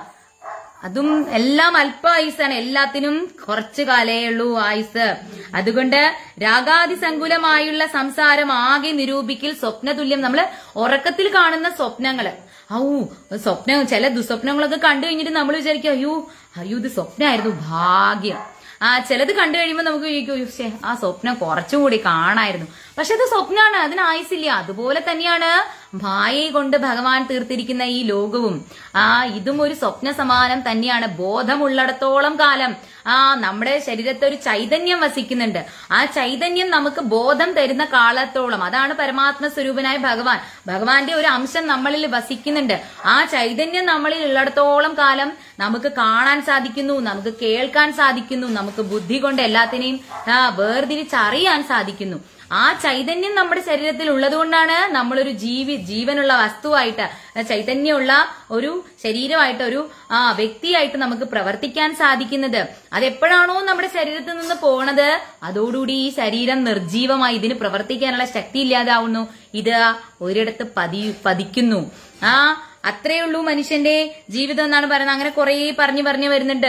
അതും എല്ലാം അല്പ ആയുസാണ്. എല്ലാത്തിനും കുറച്ചു കാലേ ഉള്ളൂ ആയുസ്. അതുകൊണ്ട് രാഗാതിസങ്കുലമായുള്ള സംസാരം ആകെ നിരൂപിക്കൽ സ്വപ്നതുല്യം. നമ്മള് ഉറക്കത്തിൽ കാണുന്ന സ്വപ്നങ്ങള് ഔ സ്വപ്നം ചില ദുസ്വപ്നങ്ങളൊക്കെ കണ്ടു കഴിഞ്ഞിട്ട് നമ്മൾ വിചാരിക്കും അയ്യോ അയ്യോ ഇത് സ്വപ്നമായിരുന്നു, ഭാഗ്യം. ആ ചിലത് കണ്ടു കഴിയുമ്പോൾ നമുക്ക് ചോദിക്കും ആ സ്വപ്നം കുറച്ചുകൂടി കാണായിരുന്നു. പക്ഷെ അത് സ്വപ്നമാണ്, അതിന് ആയുസില്ല. അതുപോലെ തന്നെയാണ് മായയെ കൊണ്ട് ഭഗവാൻ തീർത്തിരിക്കുന്ന ഈ ലോകവും. ആ ഇതും ഒരു സ്വപ്ന സമാനം തന്നെയാണ്. ബോധമുള്ളിടത്തോളം കാലം ആ നമ്മുടെ ശരീരത്തെ ഒരു ചൈതന്യം വസിക്കുന്നുണ്ട്. ആ ചൈതന്യം നമുക്ക് ബോധം തരുന്ന കാലത്തോളം അതാണ് പരമാത്മ സ്വരൂപനായ ഭഗവാൻ. ഭഗവാന്റെ ഒരു അംശം നമ്മളിൽ വസിക്കുന്നുണ്ട്. ആ ചൈതന്യം നമ്മളിൽ ഉള്ളിടത്തോളം കാലം നമുക്ക് കാണാൻ സാധിക്കുന്നു, നമുക്ക് കേൾക്കാൻ സാധിക്കുന്നു, നമുക്ക് ബുദ്ധി കൊണ്ട് എല്ലാത്തിനെയും വേർതിരിച്ചറിയാൻ സാധിക്കുന്നു. ആ ചൈതന്യം നമ്മുടെ ശരീരത്തിൽ ഉള്ളതുകൊണ്ടാണ് നമ്മളൊരു ജീവി ജീവനുള്ള വസ്തുവായിട്ട്, ചൈതന്യമുള്ള ഒരു ശരീരമായിട്ട്, ഒരു ആ വ്യക്തിയായിട്ട് നമുക്ക് പ്രവർത്തിക്കാൻ സാധിക്കുന്നത്. അതെപ്പോഴാണോ നമ്മുടെ ശരീരത്തിൽ നിന്ന് പോണത് അതോടുകൂടി ഈ ശരീരം നിർജീവമായി, ഇതിന് പ്രവർത്തിക്കാനുള്ള ശക്തി ഇല്ലാതാവുന്നു. ഇത് ഒരിടത്ത് പതി പതിക്കുന്നു. ആ അത്രയേ ഉള്ളൂ മനുഷ്യന്റെ ജീവിതം എന്നാണ് പറയുന്നത്. അങ്ങനെ കുറെ പറഞ്ഞു പറഞ്ഞു വരുന്നുണ്ട്.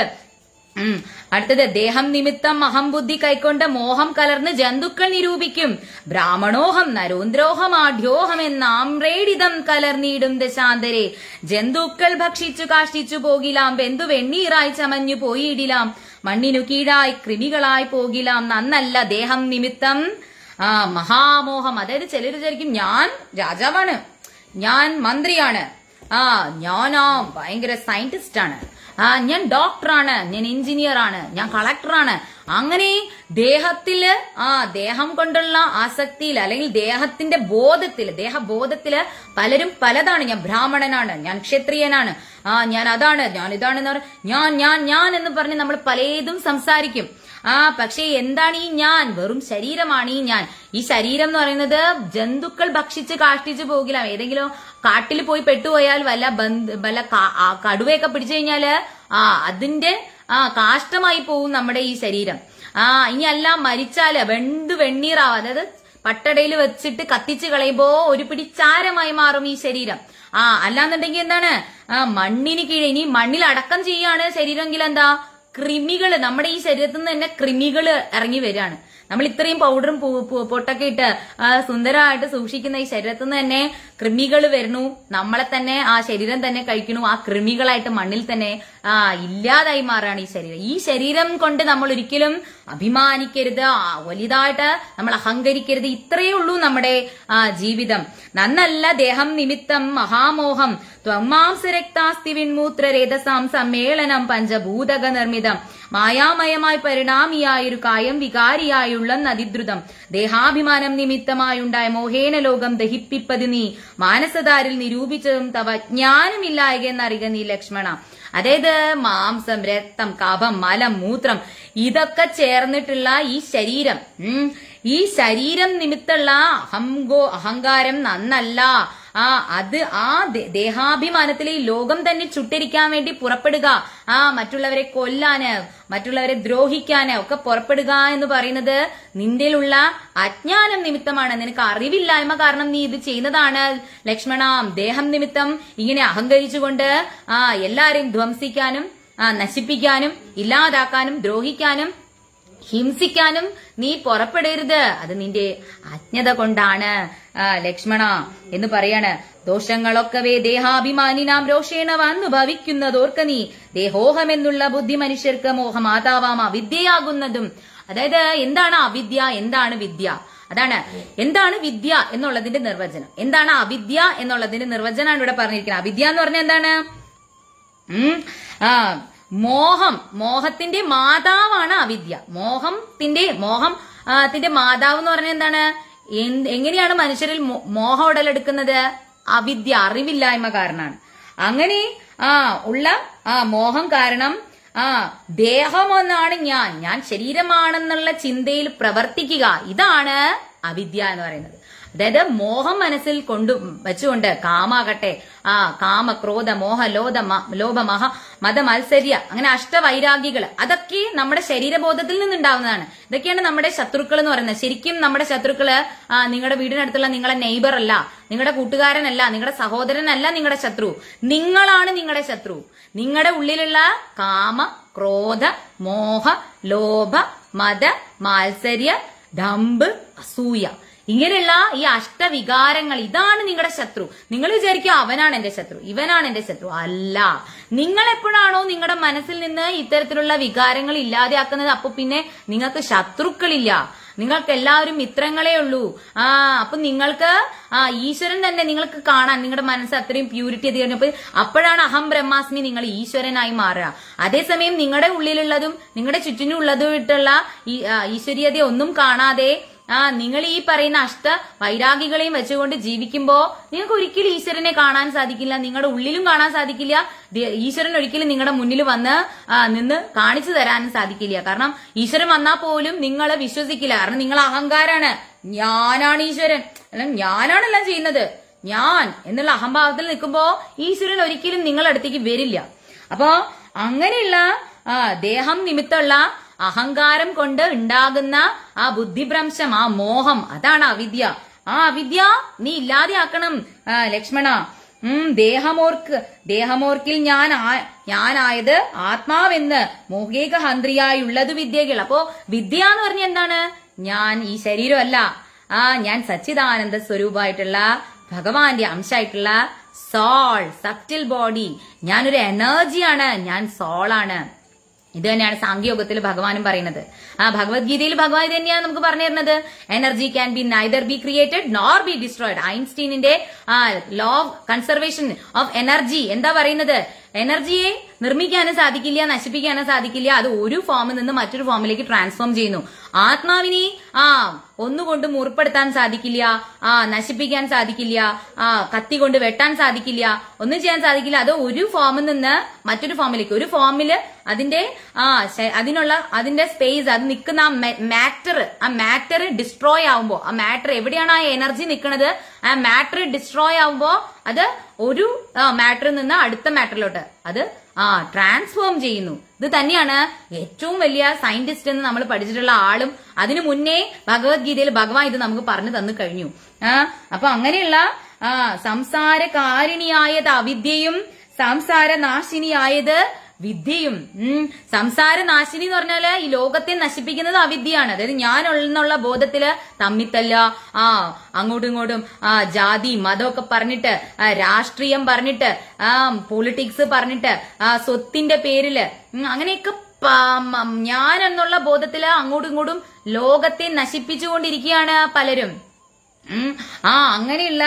ഉം അടുത്തത് ദേഹം നിമിത്തം അഹംബുദ്ധി കൈക്കൊണ്ട് മോഹം കലർന്ന് ജന്തുക്കൾ നിരൂപിക്കും. ബ്രാഹ്മണോഹം നരോന്ദ്രോഹം ആഢ്യോഹം എന്നാമ്രേഡിതം കലർന്നിടും ദശാന്തരെ. ജന്തുക്കൾ ഭക്ഷിച്ചു കാഷ്ടിച്ചു പോകിലാം, ബന്ധു വെണ്ണീറായി ചമഞ്ഞു പോയിടിലാം, മണ്ണിനു കീഴായി കൃമികളായി പോകിലാം. നന്നല്ല ദേഹം നിമിത്തം ആ മഹാമോഹം. അതായത് ചിലർ വിചാരിക്കും ഞാൻ രാജാവാണ്, ഞാൻ മന്ത്രിയാണ്, ആ ഞാനാ ഭയങ്കര സയന്റിസ്റ്റ് ആണ്, ആ ഞാൻ ഡോക്ടറാണ്, ഞാൻ എഞ്ചിനീയർ ആണ്, ഞാൻ കളക്ടറാണ്. അങ്ങനെ ദേഹത്തില് ആ ദേഹം കൊണ്ടുള്ള ആസക്തിയിൽ അല്ലെങ്കിൽ ദേഹത്തിന്റെ ബോധത്തില് ദേഹബോധത്തില് പലരും പലതാണ്. ഞാൻ ബ്രാഹ്മണനാണ്, ഞാൻ ക്ഷത്രിയനാണ്, ആ ഞാൻ അതാണ്, ഞാൻ ഇതാണെന്ന് പറഞ്ഞ ഞാൻ ഞാൻ ഞാൻ എന്ന് പറഞ്ഞ് നമ്മൾ പലതും സംസാരിക്കും. ആ പക്ഷേ എന്താണ് ഈ ഞാൻ? വെറും ശരീരമാണ് ഈ ഞാൻ. ഈ ശരീരം എന്ന് പറയുന്നത് ജന്തുക്കൾ ഭക്ഷിച്ച് കാഷ്ടിച്ചു പോകില്ല. ഏതെങ്കിലും കാട്ടിൽ പോയി പെട്ടുപോയാൽ വല്ല ബന്ധ വല്ല കടുവയൊക്കെ പിടിച്ചു കഴിഞ്ഞാല് ആ അതിന്റെ ആ കാഷ്ടമായി പോകും നമ്മുടെ ഈ ശരീരം. ആ ഇനി അല്ല മരിച്ചാല് വെന്ത് വെണ്ണീറാവും. അതായത് പട്ടടയിൽ വെച്ചിട്ട് കത്തിച്ച് കളയുമ്പോ ഒരു പിടി ചാരമായി മാറും ഈ ശരീരം. ആ അല്ലാന്നുണ്ടെങ്കിൽ എന്താണ് ആ മണ്ണിന് കീഴെ ഇനി മണ്ണിൽ അടക്കം ചെയ്യാണ് ശരീരമെങ്കിൽ എന്താ കൃമികള് നമ്മുടെ ഈ ശരീരത്തിൽ നിന്ന് തന്നെ കൃമികള് ഇറങ്ങി വരികയാണ്. നമ്മൾ ഇത്രയും പൗഡറും പൊട്ടൊക്കെ ഇട്ട് സുന്ദരമായിട്ട് സൂക്ഷിക്കുന്ന ഈ ശരീരത്തിൽ നിന്ന് തന്നെ കൃമികൾ വരുന്നു, നമ്മളെ തന്നെ ആ ശരീരം തന്നെ കഴിക്കണു, ആ കൃമികളായിട്ട് മണ്ണിൽ തന്നെ ആ ഇല്ലാതായി മാറുകയാണ് ഈ ശരീരം. ഈ ശരീരം കൊണ്ട് നമ്മൾ ഒരിക്കലും അഭിമാനിക്കരുത്, വലുതായിട്ട് നമ്മൾ അഹങ്കരിക്കരുത്. ഇത്രയേ ഉള്ളൂ നമ്മുടെ ആ ജീവിതം. നന്നല്ല ദേഹം നിമിത്തം മഹാമോഹം ത്വമാംസരക്താസ്തി വിൻമൂത്ര രേതസാം സമ്മേളനം പഞ്ചഭൂതക നിർമ്മിതം മായാമയമായി പരിണാമിയായൊരു കായം വികാരിയായുള്ള നദിദ്രുതം ദേഹാഭിമാനം നിമിത്തമായുണ്ടായ മോഹേന ലോകം ദഹിപ്പിപ്പത് നീ മാനസതാരിൽ നിരൂപിച്ചതും തവ ജ്ഞാനമില്ലായെന്നറിക നീ ലക്ഷ്മണ. അതായത് മാംസം, രക്തം, കഫം, മലം, മൂത്രം ഇതൊക്കെ ചേർന്നിട്ടുള്ള ഈ ശരീരം, ഉം ഈ ശരീരം നിമിത്തമുള്ള അഹംഗോ അഹങ്കാരം നന്നല്ല. ആ അത് ആ ദേഹാഭിമാനത്തിലെ ഈ ലോകം തന്നെ ചുട്ടരിക്കാൻ വേണ്ടി പുറപ്പെടുക, ആ മറ്റുള്ളവരെ കൊല്ലാന്, മറ്റുള്ളവരെ ദ്രോഹിക്കാന് ഒക്കെ പുറപ്പെടുക എന്ന് പറയുന്നത് നിന്റെയുള്ള അജ്ഞാനം നിമിത്തമാണ്. നിനക്ക് അറിവില്ലായ്മ കാരണം നീ ഇത് ചെയ്യുന്നതാണ് ലക്ഷ്മണ. ദേഹം നിമിത്തം ഇങ്ങനെ അഹങ്കരിച്ചുകൊണ്ട് ആ എല്ലാരെയും ധ്വംസിക്കാനും ആ നശിപ്പിക്കാനും ഇല്ലാതാക്കാനും ദ്രോഹിക്കാനും ഹിംസിക്കാനും നീ പുറപ്പെടരുത്. അത് നിന്റെ അജ്ഞത കൊണ്ടാണ് ലക്ഷ്മണ എന്ന് പറയാണ്. ദോഷങ്ങളൊക്കവേ ദേഹാഭിമാനിനാം രോഷേണ വന്നു ഭവിക്കുന്നതോർക്ക നീ ദേഹോഹമെന്നുള്ള ബുദ്ധി മനുഷ്യർക്ക് മോഹമാതാവാം അവിദ്യയാകുന്നതും. അതായത് എന്താണ് അവിദ്യ, എന്താണ് വിദ്യ? അതാണ് എന്താണ് വിദ്യ എന്നുള്ളതിന്റെ നിർവചനം. എന്താണ് അവിദ്യ എന്നുള്ളതിന്റെ നിർവചനമാണ് ഇവിടെ പറഞ്ഞിരിക്കുന്നത്. അവിദ്യ എന്ന് പറഞ്ഞാൽ എന്താണ്? ഉം ആ മോഹം, മോഹത്തിന്റെ മാതാവാണ് അവിദ്യ. മോഹത്തിന്റെ മോഹം ത്തിന്റെ മാതാവ് എന്ന് പറഞ്ഞാൽ എന്താണ്? എങ്ങനെയാണ് മനുഷ്യരിൽ മോഹം ഉടലെടുക്കുന്നത്? അവിദ്യ, അറിവില്ലായ്മ കാരണമാണ്. അങ്ങനെ ആ ഉള്ള ആ മോഹം കാരണം ആ ദേഹമൊന്നാണ് ഞാൻ, ഞാൻ ശരീരമാണെന്നുള്ള ചിന്തയിൽ പ്രവർത്തിക്കുക, ഇതാണ് അവിദ്യ എന്ന് പറയുന്നത്. അതായത് മോഹം മനസ്സിൽ കൊണ്ടു വെച്ചുകൊണ്ട് കാമാകട്ടെ, ആ കാമ, ക്രോധ, മോഹ, ലോധ, ലോഭ, മഹ, മത, മത്സര്യ, അങ്ങനെ അഷ്ടവൈരാഗികള് അതൊക്കെ നമ്മുടെ ശരീരബോധത്തിൽ നിന്നുണ്ടാവുന്നതാണ്. ഇതൊക്കെയാണ് നമ്മുടെ ശത്രുക്കൾ എന്ന് പറയുന്നത്. ശരിക്കും നമ്മുടെ ശത്രുക്കള് ആ നിങ്ങളുടെ വീടിനടുത്തുള്ള നിങ്ങളുടെ നെയ്ബർ അല്ല, നിങ്ങളുടെ കൂട്ടുകാരനല്ല, നിങ്ങളുടെ സഹോദരനല്ല നിങ്ങളുടെ ശത്രു. നിങ്ങളാണ് നിങ്ങളുടെ ശത്രു. നിങ്ങളുടെ ഉള്ളിലുള്ള കാമ, ക്രോധ, മോഹ, ലോഭ, മത, മാത്സര്യ, ഡംബ്, അസൂയ, ഇങ്ങനെയുള്ള ഈ അഷ്ടവികാരങ്ങൾ, ഇതാണ് നിങ്ങളുടെ ശത്രു. നിങ്ങൾ വിചാരിക്കുക അവനാണ് എന്റെ ശത്രു, ഇവനാണ് എന്റെ ശത്രു. അല്ല, നിങ്ങൾ എപ്പോഴാണോ നിങ്ങളുടെ മനസ്സിൽ നിന്ന് ഇത്തരത്തിലുള്ള വികാരങ്ങൾ ഇല്ലാതെയാക്കുന്നത്, അപ്പൊ പിന്നെ നിങ്ങൾക്ക് ശത്രുക്കളില്ല, നിങ്ങൾക്ക് എല്ലാവരും മിത്രങ്ങളെ ഉള്ളൂ. ആ അപ്പൊ നിങ്ങൾക്ക് ആ ഈശ്വരൻ തന്നെ നിങ്ങൾക്ക് കാണാൻ, നിങ്ങളുടെ മനസ്സ് അത്രയും പ്യൂരിറ്റി എത്തി കഴിഞ്ഞപ്പോൾ അപ്പോഴാണ് അഹം ബ്രഹ്മാസ്മി നിങ്ങൾ ഈശ്വരനായി മാറുക. അതേസമയം നിങ്ങളുടെ ഉള്ളിലുള്ളതും നിങ്ങളുടെ ചുറ്റിനുള്ളതുമായിട്ടുള്ള ഈ ഈശ്വരീയത ഒന്നും കാണാതെ ആ നിങ്ങൾ ഈ പറയുന്ന അഷ്ട വൈരാഗികളെയും വെച്ചുകൊണ്ട് ജീവിക്കുമ്പോ നിങ്ങൾക്ക് ഒരിക്കലും ഈശ്വരനെ കാണാൻ സാധിക്കില്ല, നിങ്ങളുടെ ഉള്ളിലും കാണാൻ സാധിക്കില്ല. ഈശ്വരൻ ഒരിക്കലും നിങ്ങളുടെ മുന്നിൽ വന്ന് നിന്ന് കാണിച്ചു തരാനും സാധിക്കില്ല. കാരണം ഈശ്വരൻ വന്നാൽ പോലും നിങ്ങൾ വിശ്വസിക്കില്ല. കാരണം നിങ്ങൾ അഹങ്കാരാണ്, ഞാനാണ് ഈശ്വരൻ, അല്ല ഞാനാണെല്ലാം ചെയ്യുന്നത്, ഞാൻ എന്നുള്ള അഹംഭാവത്തിൽ നിൽക്കുമ്പോ ഈശ്വരൻ ഒരിക്കലും നിങ്ങളുടെ അടുത്തേക്ക് വരില്ല. അപ്പോ അങ്ങനെയുള്ള ആ ദേഹം നിമിത്തമുള്ള അഹങ്കാരം കൊണ്ട് ഉണ്ടാകുന്ന ആ ബുദ്ധിഭ്രംശം, ആ മോഹം, അതാണ് അവിദ്യ. ആ അവിദ്യ നീ ഇല്ലാതെയാക്കണം ലക്ഷ്മണ. ഉം ദേഹമോർക്ക് ദേഹമോർക്കിൽ ഞാൻ ഞാനായത് ആത്മാവെന്ന് മോഹേക ഹന്ത്രിയായുള്ളത് വിദ്യകൾ. അപ്പോ വിദ്യ എന്ന് പറഞ്ഞ എന്താണ്? ഞാൻ ഈ ശരീരമല്ല, ആ ഞാൻ സച്ചിദാനന്ദ സ്വരൂപമായിട്ടുള്ള ഭഗവാന്റെ അംശമായിട്ടുള്ള സോൾ, സബ്റ്റിൽ ബോഡി, ഞാനൊരു എനർജിയാണ്, ഞാൻ സോളാണ്. ഇത് തന്നെയാണ് സാംഖ്യയോഗത്തിൽ ഭഗവാനും പറയുന്നത്. ആ ഭഗവത്ഗീതയിൽ ഭഗവാൻ ഇത് തന്നെയാണ് നമുക്ക് പറഞ്ഞു തരുന്നത്. Energy can be neither be created nor be destroyed. ഐൻസ്റ്റീനിന്റെ ആ law of conservation of energy എന്താ പറയുന്നത്? എനർജിയെ നിർമ്മിക്കാനും സാധിക്കില്ല, നശിപ്പിക്കാനും സാധിക്കില്ല. അത് ഒരു ഫോമിൽ നിന്ന് മറ്റൊരു ഫോമിലേക്ക് ട്രാൻസ്ഫോം ചെയ്യുന്നു. ആത്മാവിനെ ആ ഒന്നുകൊണ്ട് മുറിപ്പെടുത്താൻ സാധിക്കില്ല, ആ നശിപ്പിക്കാൻ സാധിക്കില്ല, ആ കത്തി കൊണ്ട് വെട്ടാൻ സാധിക്കില്ല, ഒന്നും ചെയ്യാൻ സാധിക്കില്ല. അത് ഒരു ഫോമിൽ നിന്ന് മറ്റൊരു ഫോമിലേക്ക്, ഒരു ഫോമില് അതിന്റെ ആ അതിനുള്ള അതിന്റെ സ്പേസ്, അത് നിൽക്കുന്ന ആ മാറ്റർ, ആ മാറ്റർ ഡിസ്ട്രോയ് ആവുമ്പോ, ആ മാറ്റർ എവിടെയാണ് ആ എനർജി നിൽക്കുന്നത്, ആ മാറ്റർ ഡിസ്ട്രോയ് ആവുമ്പോ അത് ഒരു മാറ്ററിൽ നിന്ന് അടുത്ത മാറ്ററിലോട്ട് അത് ആ ട്രാൻസ്ഫോം ചെയ്യുന്നു. ഇത് തന്നെയാണ് ഏറ്റവും വലിയ സയന്റിസ്റ്റ് എന്ന് നമ്മൾ പഠിച്ചിട്ടുള്ള ആളും. അതിനു മുന്നേ ഭഗവത്ഗീതയിൽ ഭഗവാൻ ഇത് നമുക്ക് പറഞ്ഞു തന്നു കഴിഞ്ഞു. ആ അപ്പൊ അങ്ങനെയുള്ള ആ സംസാരകാരിണിയായത് അവിദ്യയും സംസാര നാശിനിയായത് വിദ്യയും. ഉം സംസാരനാശിനി എന്ന് പറഞ്ഞാല് ഈ ലോകത്തെ നശിപ്പിക്കുന്നത് അവിദ്യയാണ്. അതായത് ഞാൻ എന്നുള്ള ബോധത്തില് തമ്മിത്തല്ല, ആ അങ്ങോട്ടും ഇങ്ങോട്ടും ആ ജാതി മതമൊക്കെ പറഞ്ഞിട്ട്, രാഷ്ട്രീയം പറഞ്ഞിട്ട്, ആ പൊളിറ്റിക്സ് പറഞ്ഞിട്ട്, ആ സ്വത്തിന്റെ പേരില് അങ്ങനെയൊക്കെ ഞാൻ എന്നുള്ള ബോധത്തില് അങ്ങോട്ടും ഇങ്ങോട്ടും ലോകത്തെ നശിപ്പിച്ചുകൊണ്ടിരിക്കുകയാണ് പലരും. ഉം ആ അങ്ങനെയുള്ള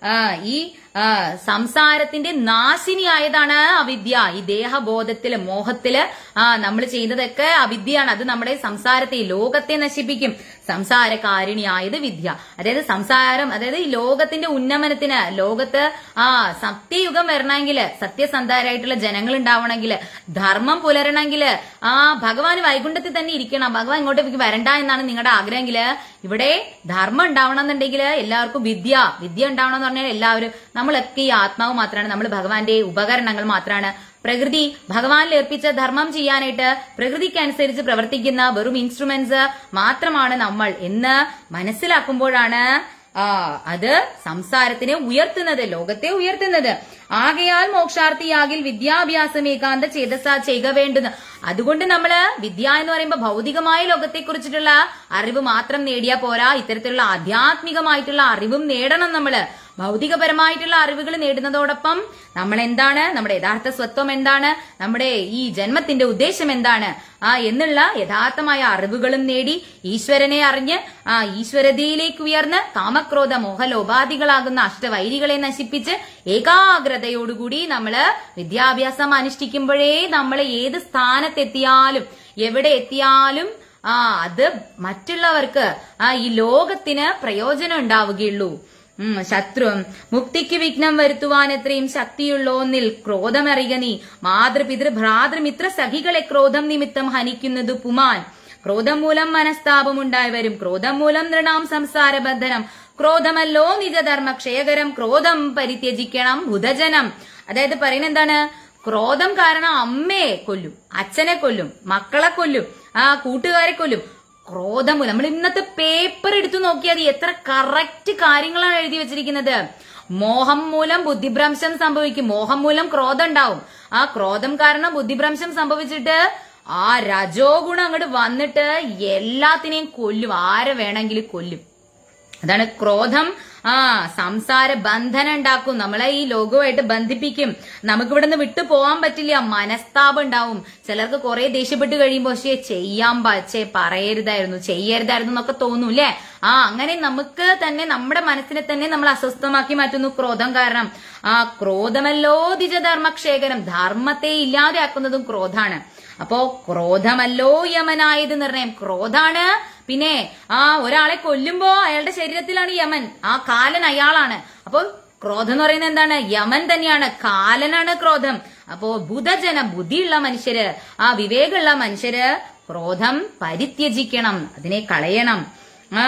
ഈ സംസാരത്തിന്റെ നാശിനിയായതാണ് അവിദ്യ. ഈ ദേഹബോധത്തില് മോഹത്തില് ആ നമ്മൾ ചെയ്യുന്നതൊക്കെ അവിദ്യയാണ്. അത് നമ്മുടെ സംസാരത്തെ ലോകത്തെ നശിപ്പിക്കും. സംസാരകാരിണിയായത് വിദ്യ. അതായത് സംസാരം, അതായത് ഈ ലോകത്തിന്റെ ഉന്നമനത്തിന്, ലോകത്ത് ആ സത്യയുഗം വരണമെങ്കില്, സത്യസന്ധരായിട്ടുള്ള ജനങ്ങൾ ഉണ്ടാവണമെങ്കില്, ധർമ്മം പുലരണമെങ്കില്, ആ ഭഗവാൻ വൈകുണ്ഠത്തിൽ തന്നെ ഇരിക്കണം, ഭഗവാൻ ഇങ്ങോട്ടേക്ക് വരണ്ട എന്നാണ് നിങ്ങളുടെ ആഗ്രഹമെങ്കില്, ഇവിടെ ധർമ്മം ഉണ്ടാവണം എന്നുണ്ടെങ്കിൽ എല്ലാവർക്കും വിദ്യ വിദ്യ ഉണ്ടാവണം എന്ന് പറഞ്ഞാൽ എല്ലാവരും നമ്മളൊക്കെ ഈ ആത്മാവ് മാത്രമാണ്, നമ്മൾ ഭഗവാന്റെ ഉപകരണങ്ങൾ മാത്രമാണ്. പ്രകൃതി ഭഗവാനിൽ ഏൽപ്പിച്ച ധർമ്മം ചെയ്യാനായിട്ട് പ്രകൃതിക്കനുസരിച്ച് പ്രവർത്തിക്കുന്ന വെറും ഇൻസ്ട്രുമെന്റ്സ് മാത്രമാണ് നമ്മൾ എന്ന് മനസ്സിലാക്കുമ്പോഴാണ് ആ അത് സംസാരത്തിനെ ഉയർത്തുന്നത്, ലോകത്തെ ഉയർത്തുന്നത്. ആകയാൽ മോക്ഷാർത്ഥിയാകിൽ വിദ്യാഭ്യാസം ഏകാന്ത ചേതസ ചെയ്യുക വേണ്ടുന്ന. അതുകൊണ്ട് നമ്മള് വിദ്യ എന്ന് പറയുമ്പോൾ ഭൗതികമായ ലോകത്തെ കുറിച്ചിട്ടുള്ള അറിവ് മാത്രം നേടിയാൽ പോരാ, ഇത്തരത്തിലുള്ള ആധ്യാത്മികമായിട്ടുള്ള അറിവും നേടണം. നമ്മള് ഭൗതികപരമായിട്ടുള്ള അറിവുകൾ നേടുന്നതോടൊപ്പം നമ്മൾ എന്താണ്, നമ്മുടെ യഥാർത്ഥ സ്വത്വം എന്താണ്, നമ്മുടെ ഈ ജന്മത്തിന്റെ ഉദ്ദേശം എന്താണ് ആ എന്നുള്ള യഥാർത്ഥമായ അറിവുകളും നേടി ഈശ്വരനെ അറിഞ്ഞ് ആ ഈശ്വരതയിലേക്ക് ഉയർന്ന് കാമക്രോധ മോഹലോപാധികളാകുന്ന അഷ്ടവൈരികളെ നശിപ്പിച്ച് ഏകാഗ്രതയോടുകൂടി നമ്മള് വിദ്യാഭ്യാസം അനുഷ്ഠിക്കുമ്പോഴേ നമ്മൾ ഏത് സ്ഥാനത്തെത്തിയാലും എവിടെ എത്തിയാലും ആ അത് മറ്റുള്ളവർക്ക് ആ ഈ ലോകത്തിന് പ്രയോജനം ഉണ്ടാവുകയുള്ളൂ. ഉം ശത്രു മുക്തിക്ക് വിഘ്നം വരുത്തുവാൻ എത്രയും ശക്തിയുള്ളോന്നിൽ ക്രോധമറിയ നീ. മാതൃപിതൃ ഭ്രാതൃമിത്ര സഖികളെ ക്രോധം നിമിത്തം ഹനിക്കുന്നത് പുമാൻ. ക്രോധം മൂലം മനസ്താപം ഉണ്ടായി വരും, ക്രോധം മൂലം നൃണാം സംസാരബന്ധനം. ക്രോധമല്ലോ നിജധർമ്മ ക്ഷയകരം, ക്രോധം പരിത്യജിക്കണം ബുധജനം. അതായത് പറയുന്നത് എന്താണ്, ക്രോധം കാരണം അമ്മയെ കൊല്ലും, അച്ഛനെ കൊല്ലും, മക്കളെ കൊല്ലും, ആ കൂട്ടുകാരെ കൊല്ലും. ക്രോധം മൂലം നമ്മൾ ഇന്നത്തെ പേപ്പർ എടുത്തു നോക്കിയാൽ എത്ര കറക്റ്റ് കാര്യങ്ങളാണ് എഴുതി വെച്ചിരിക്കുന്നത്. മോഹം മൂലം ബുദ്ധിഭ്രംശം സംഭവിക്കും, മോഹം മൂലം ക്രോധം ഉണ്ടാവും, ആ ക്രോധം കാരണം ബുദ്ധിഭ്രംശം സംഭവിച്ചിട്ട് ആ രജോ ഗുണം അങ്ങോട്ട് വന്നിട്ട് എല്ലാത്തിനെയും കൊല്ലും, ആരെ വേണമെങ്കിലും കൊല്ലും. അതാണ് ക്രോധം. ആ സംസാര ബന്ധനം ഉണ്ടാക്കും, നമ്മളെ ഈ ലോകവുമായിട്ട് ബന്ധിപ്പിക്കും. നമുക്കിവിടെ നിന്ന് വിട്ടു പോകാൻ പറ്റില്ല, മനസ്താപം ഉണ്ടാവും. ചിലർക്ക് കുറെ ദേഷ്യപ്പെട്ട് കഴിയുമ്പോ പക്ഷേ ചെയ്യാൻ പറ്റേ പറയരുതായിരുന്നു, ചെയ്യരുതായിരുന്നു എന്നൊക്കെ തോന്നൂല്ലേ. ആ അങ്ങനെ നമുക്ക് തന്നെ നമ്മുടെ മനസ്സിനെ തന്നെ നമ്മൾ അസ്വസ്ഥമാക്കി മാറ്റുന്നു ക്രോധം കാരണം. ആ ക്രോധമല്ലോ ദിജധർമ്മക്ഷേകരം, ധർമ്മത്തെ ഇല്ലാതെയാക്കുന്നതും ക്രോധാണ്. അപ്പോ ക്രോധമല്ലോ യമനായത് നിർണയം, ക്രോധാണ്. പിന്നെ ആ ഒരാളെ കൊല്ലുമ്പോ അയാളുടെ ശരീരത്തിലാണ് യമൻ, ആ കാലൻ അയാളാണ്. അപ്പോ ക്രോധം എന്ന് പറയുന്നത് എന്താണ്, യമൻ തന്നെയാണ്, കാലനാണ് ക്രോധം. അപ്പോ ബുധജന ബുദ്ധിയുള്ള മനുഷ്യര്, ആ വിവേകമുള്ള മനുഷ്യര് ക്രോധം പരിത്യജിക്കണം, അതിനെ കളയണം. ആ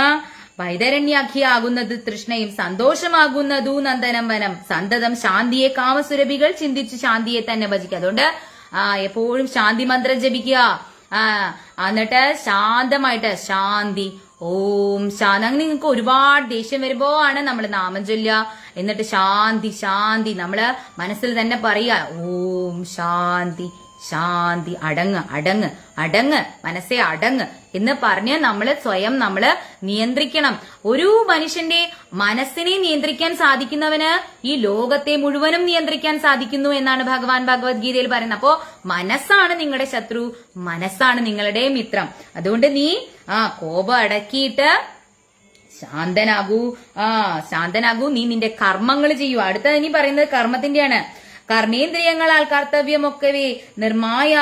വൈതരണ്യാഖിയാകുന്നത് തൃഷ്ണയും സന്തോഷമാകുന്നതു നന്ദനം വനം. സന്തതം ശാന്തിയെ കാമസുരഭികൾ ചിന്തിച്ച് ശാന്തിയെ തന്നെ ഭജിക്കുക. അതുകൊണ്ട് ആ എപ്പോഴും ശാന്തി മന്ത്രം ജപിക്കുക. ആ എന്നിട്ട് ശാന്തമായിട്ട് ശാന്തി ഓം ശാന്തി. അങ്ങനെ നിങ്ങൾക്ക് ഒരുപാട് ദേഷ്യം വരുമ്പോ ആണ് നമ്മൾ നാമം ചൊല്ലുക. എന്നിട്ട് ശാന്തി ശാന്തി നമ്മള് മനസ്സിൽ തന്നെ പറയുക, ഓം ശാന്തി ശാന്തി, അടങ്ങ് അടങ്ങ് അടങ്ങ് മനസ്സെ അടങ്ങ് എന്ന് പറഞ്ഞ് നമ്മള് സ്വയം നമ്മള് നിയന്ത്രിക്കണം. ഒരു മനുഷ്യന്റെ മനസ്സിനെ നിയന്ത്രിക്കാൻ സാധിക്കുന്നവന് ഈ ലോകത്തെ മുഴുവനും നിയന്ത്രിക്കാൻ സാധിക്കുന്നു എന്നാണ് ഭഗവാൻ ഭഗവത്ഗീതയിൽ പറയുന്നത്. അപ്പോ മനസ്സാണ് നിങ്ങളുടെ ശത്രു, മനസ്സാണ് നിങ്ങളുടെ മിത്രം. അതുകൊണ്ട് നീ ആ കോപം അടക്കിയിട്ട് ശാന്തനാകൂ. ആ ശാന്തനാകൂ, നീ നിന്റെ കർമ്മങ്ങൾ ചെയ്യൂ. അടുത്ത ഇനി പറയുന്നത് കർമ്മത്തിന്റെയാണ്. കർമ്മേന്ദ്രിയങ്ങളാൽ കർത്തവ്യമൊക്കവേ നിർമായ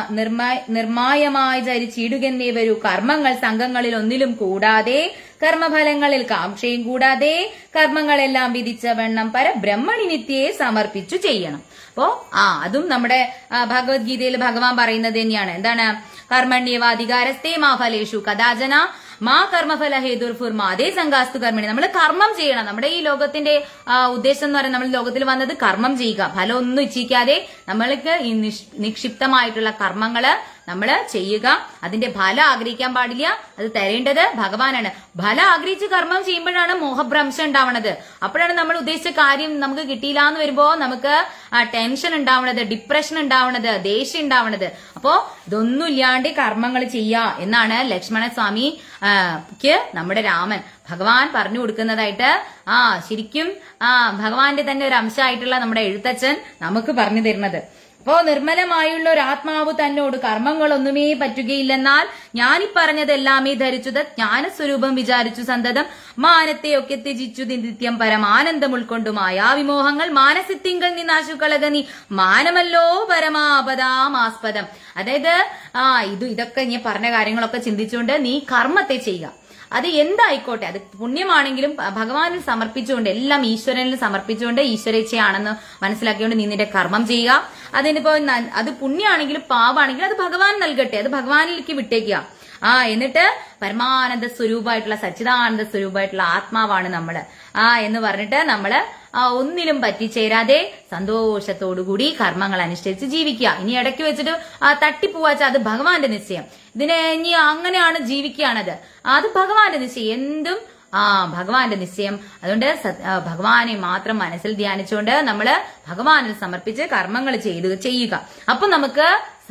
നിർമായമായി ചരിച്ചിടുകെന്നേ വരൂ. കർമ്മങ്ങൾ സംഘങ്ങളിൽ ഒന്നിലും കൂടാതെ, കർമ്മഫലങ്ങളിൽ കാംക്ഷയും കൂടാതെ, കർമ്മങ്ങളെല്ലാം വിധിച്ച വണ്ണം പരബ്രഹ്മണി നിത്യയെ സമർപ്പിച്ചു ചെയ്യണം. അപ്പോ ആ അതും നമ്മുടെ ഭഗവത്ഗീതയിൽ ഭഗവാൻ പറയുന്നത് തന്നെയാണ്. എന്താണ്, കർമ്മണ്യേവാധികാരസ്തേ മാ ഫലേഷു കഥാചന മാ കർമ്മഫല ഹേതുർഫുർ മാതേ സംഘാസ്തു കർമ്മിണി. നമ്മൾ കർമ്മം ചെയ്യണം. നമ്മുടെ ഈ ലോകത്തിന്റെ ഉദ്ദേശം എന്ന് പറയുന്നത്, നമ്മൾ ലോകത്തിൽ വന്നത് കർമ്മം ചെയ്യുക, ഫലം ഒന്നും ഇച്ഛിക്കാതെ നമ്മൾക്ക് ഈ നിക്ഷിപ്തമായിട്ടുള്ള കർമ്മങ്ങള് നമ്മള് ചെയ്യുക. അതിന്റെ ഫലം ആഗ്രഹിക്കാൻ പാടില്ല. അത് തരേണ്ടത് ഭഗവാനാണ്. ഫലം ആഗ്രഹിച്ച് കർമ്മം ചെയ്യുമ്പോഴാണ് മോഹഭ്രംശം ഉണ്ടാവണത്. അപ്പോഴാണ് നമ്മൾ ഉദ്ദേശിച്ച കാര്യം നമുക്ക് കിട്ടിയില്ല എന്ന് വരുമ്പോ നമുക്ക് ടെൻഷൻ ഉണ്ടാവണത്, ഡിപ്രഷൻ ഉണ്ടാവണത്, ദേഷ്യം ഉണ്ടാവണത്. അപ്പോ ഇതൊന്നും ഇല്ലാണ്ട് കർമ്മങ്ങൾ ചെയ്യാ എന്നാണ് ലക്ഷ്മണസ്വാമി ക്ക് നമ്മുടെ രാമൻ ഭഗവാൻ പറഞ്ഞു കൊടുക്കുന്നതായിട്ട് ആ ശരിക്കും ആ ഭഗവാന്റെ തന്നെ ഒരു അംശമായിട്ടുള്ള നമ്മുടെ എഴുത്തച്ഛൻ നമുക്ക് പറഞ്ഞു തരുന്നത്. അപ്പോ നിർമ്മലമായുള്ള ഒരു ആത്മാവ് തന്നോട് കർമ്മങ്ങളൊന്നുമേ പറ്റുകയില്ലെന്നാൽ ഞാനീ പറഞ്ഞതെല്ലാമേ ധരിച്ചത് ജ്ഞാനസ്വരൂപം വിചാരിച്ചു സന്തതം മാനത്തെയൊക്കെ ത്യജിച്ചു നിത്യം പരമാനന്ദം ഉൾക്കൊണ്ടു മായാവിമോഹങ്ങൾ മാനസിത്തിങ്കൽ നിന്നാശു കളകനി മാനമല്ലോ പരമാപദാമാസ്പദം. അതായത് ആ ഇത് ഇതൊക്കെ ഞാൻ പറഞ്ഞ കാര്യങ്ങളൊക്കെ ചിന്തിച്ചുകൊണ്ട് നീ കർമ്മത്തെ ചെയ്യുക. അത് എന്തായിക്കോട്ടെ, അത് പുണ്യമാണെങ്കിലും ഭഗവാനിൽ സമർപ്പിച്ചുകൊണ്ട്, എല്ലാം ഈശ്വരനിൽ സമർപ്പിച്ചുകൊണ്ട് ഈശ്വരേച്ഛയാണെന്ന് മനസ്സിലാക്കിക്കൊണ്ട് നീ നിന്റെ കർമ്മം ചെയ്യുക. അതിനിപ്പോ അത് പുണ്യാണെങ്കിലും പാവാണെങ്കിലും അത് ഭഗവാൻ നൽകട്ടെ, അത് ഭഗവാനിലേക്ക് വിട്ടേക്കുക. ആ എന്നിട്ട് പരമാനന്ദ സ്വരൂപമായിട്ടുള്ള സച്ചിദാനന്ദ സ്വരൂപമായിട്ടുള്ള ആത്മാവാണ് നമ്മള് ആ എന്ന് പറഞ്ഞിട്ട് നമ്മള് ആ ഒന്നിലും പറ്റിച്ചേരാതെ സന്തോഷത്തോടുകൂടി കർമ്മങ്ങൾ അനുഷ്ഠിച്ച് ജീവിക്കുക. ഇനി ഇടയ്ക്ക് വെച്ചിട്ട് ആ തട്ടിപ്പോവാച്ചാൽ അത് ഭഗവാന്റെ നിശ്ചയം. ഇതിനെ ഇനി അങ്ങനെയാണ് ജീവിക്കുകയാണത്, അത് ഭഗവാന്റെ നിശ്ചയം. എന്തും ആ ഭഗവാന്റെ നിശ്ചയം. അതുകൊണ്ട് ഭഗവാനെ മാത്രം മനസ്സിൽ ധ്യാനിച്ചുകൊണ്ട് നമ്മള് ഭഗവാനിൽ സമർപ്പിച്ച് കർമ്മങ്ങൾ ചെയ്ത് ചെയ്യുക. അപ്പൊ നമുക്ക്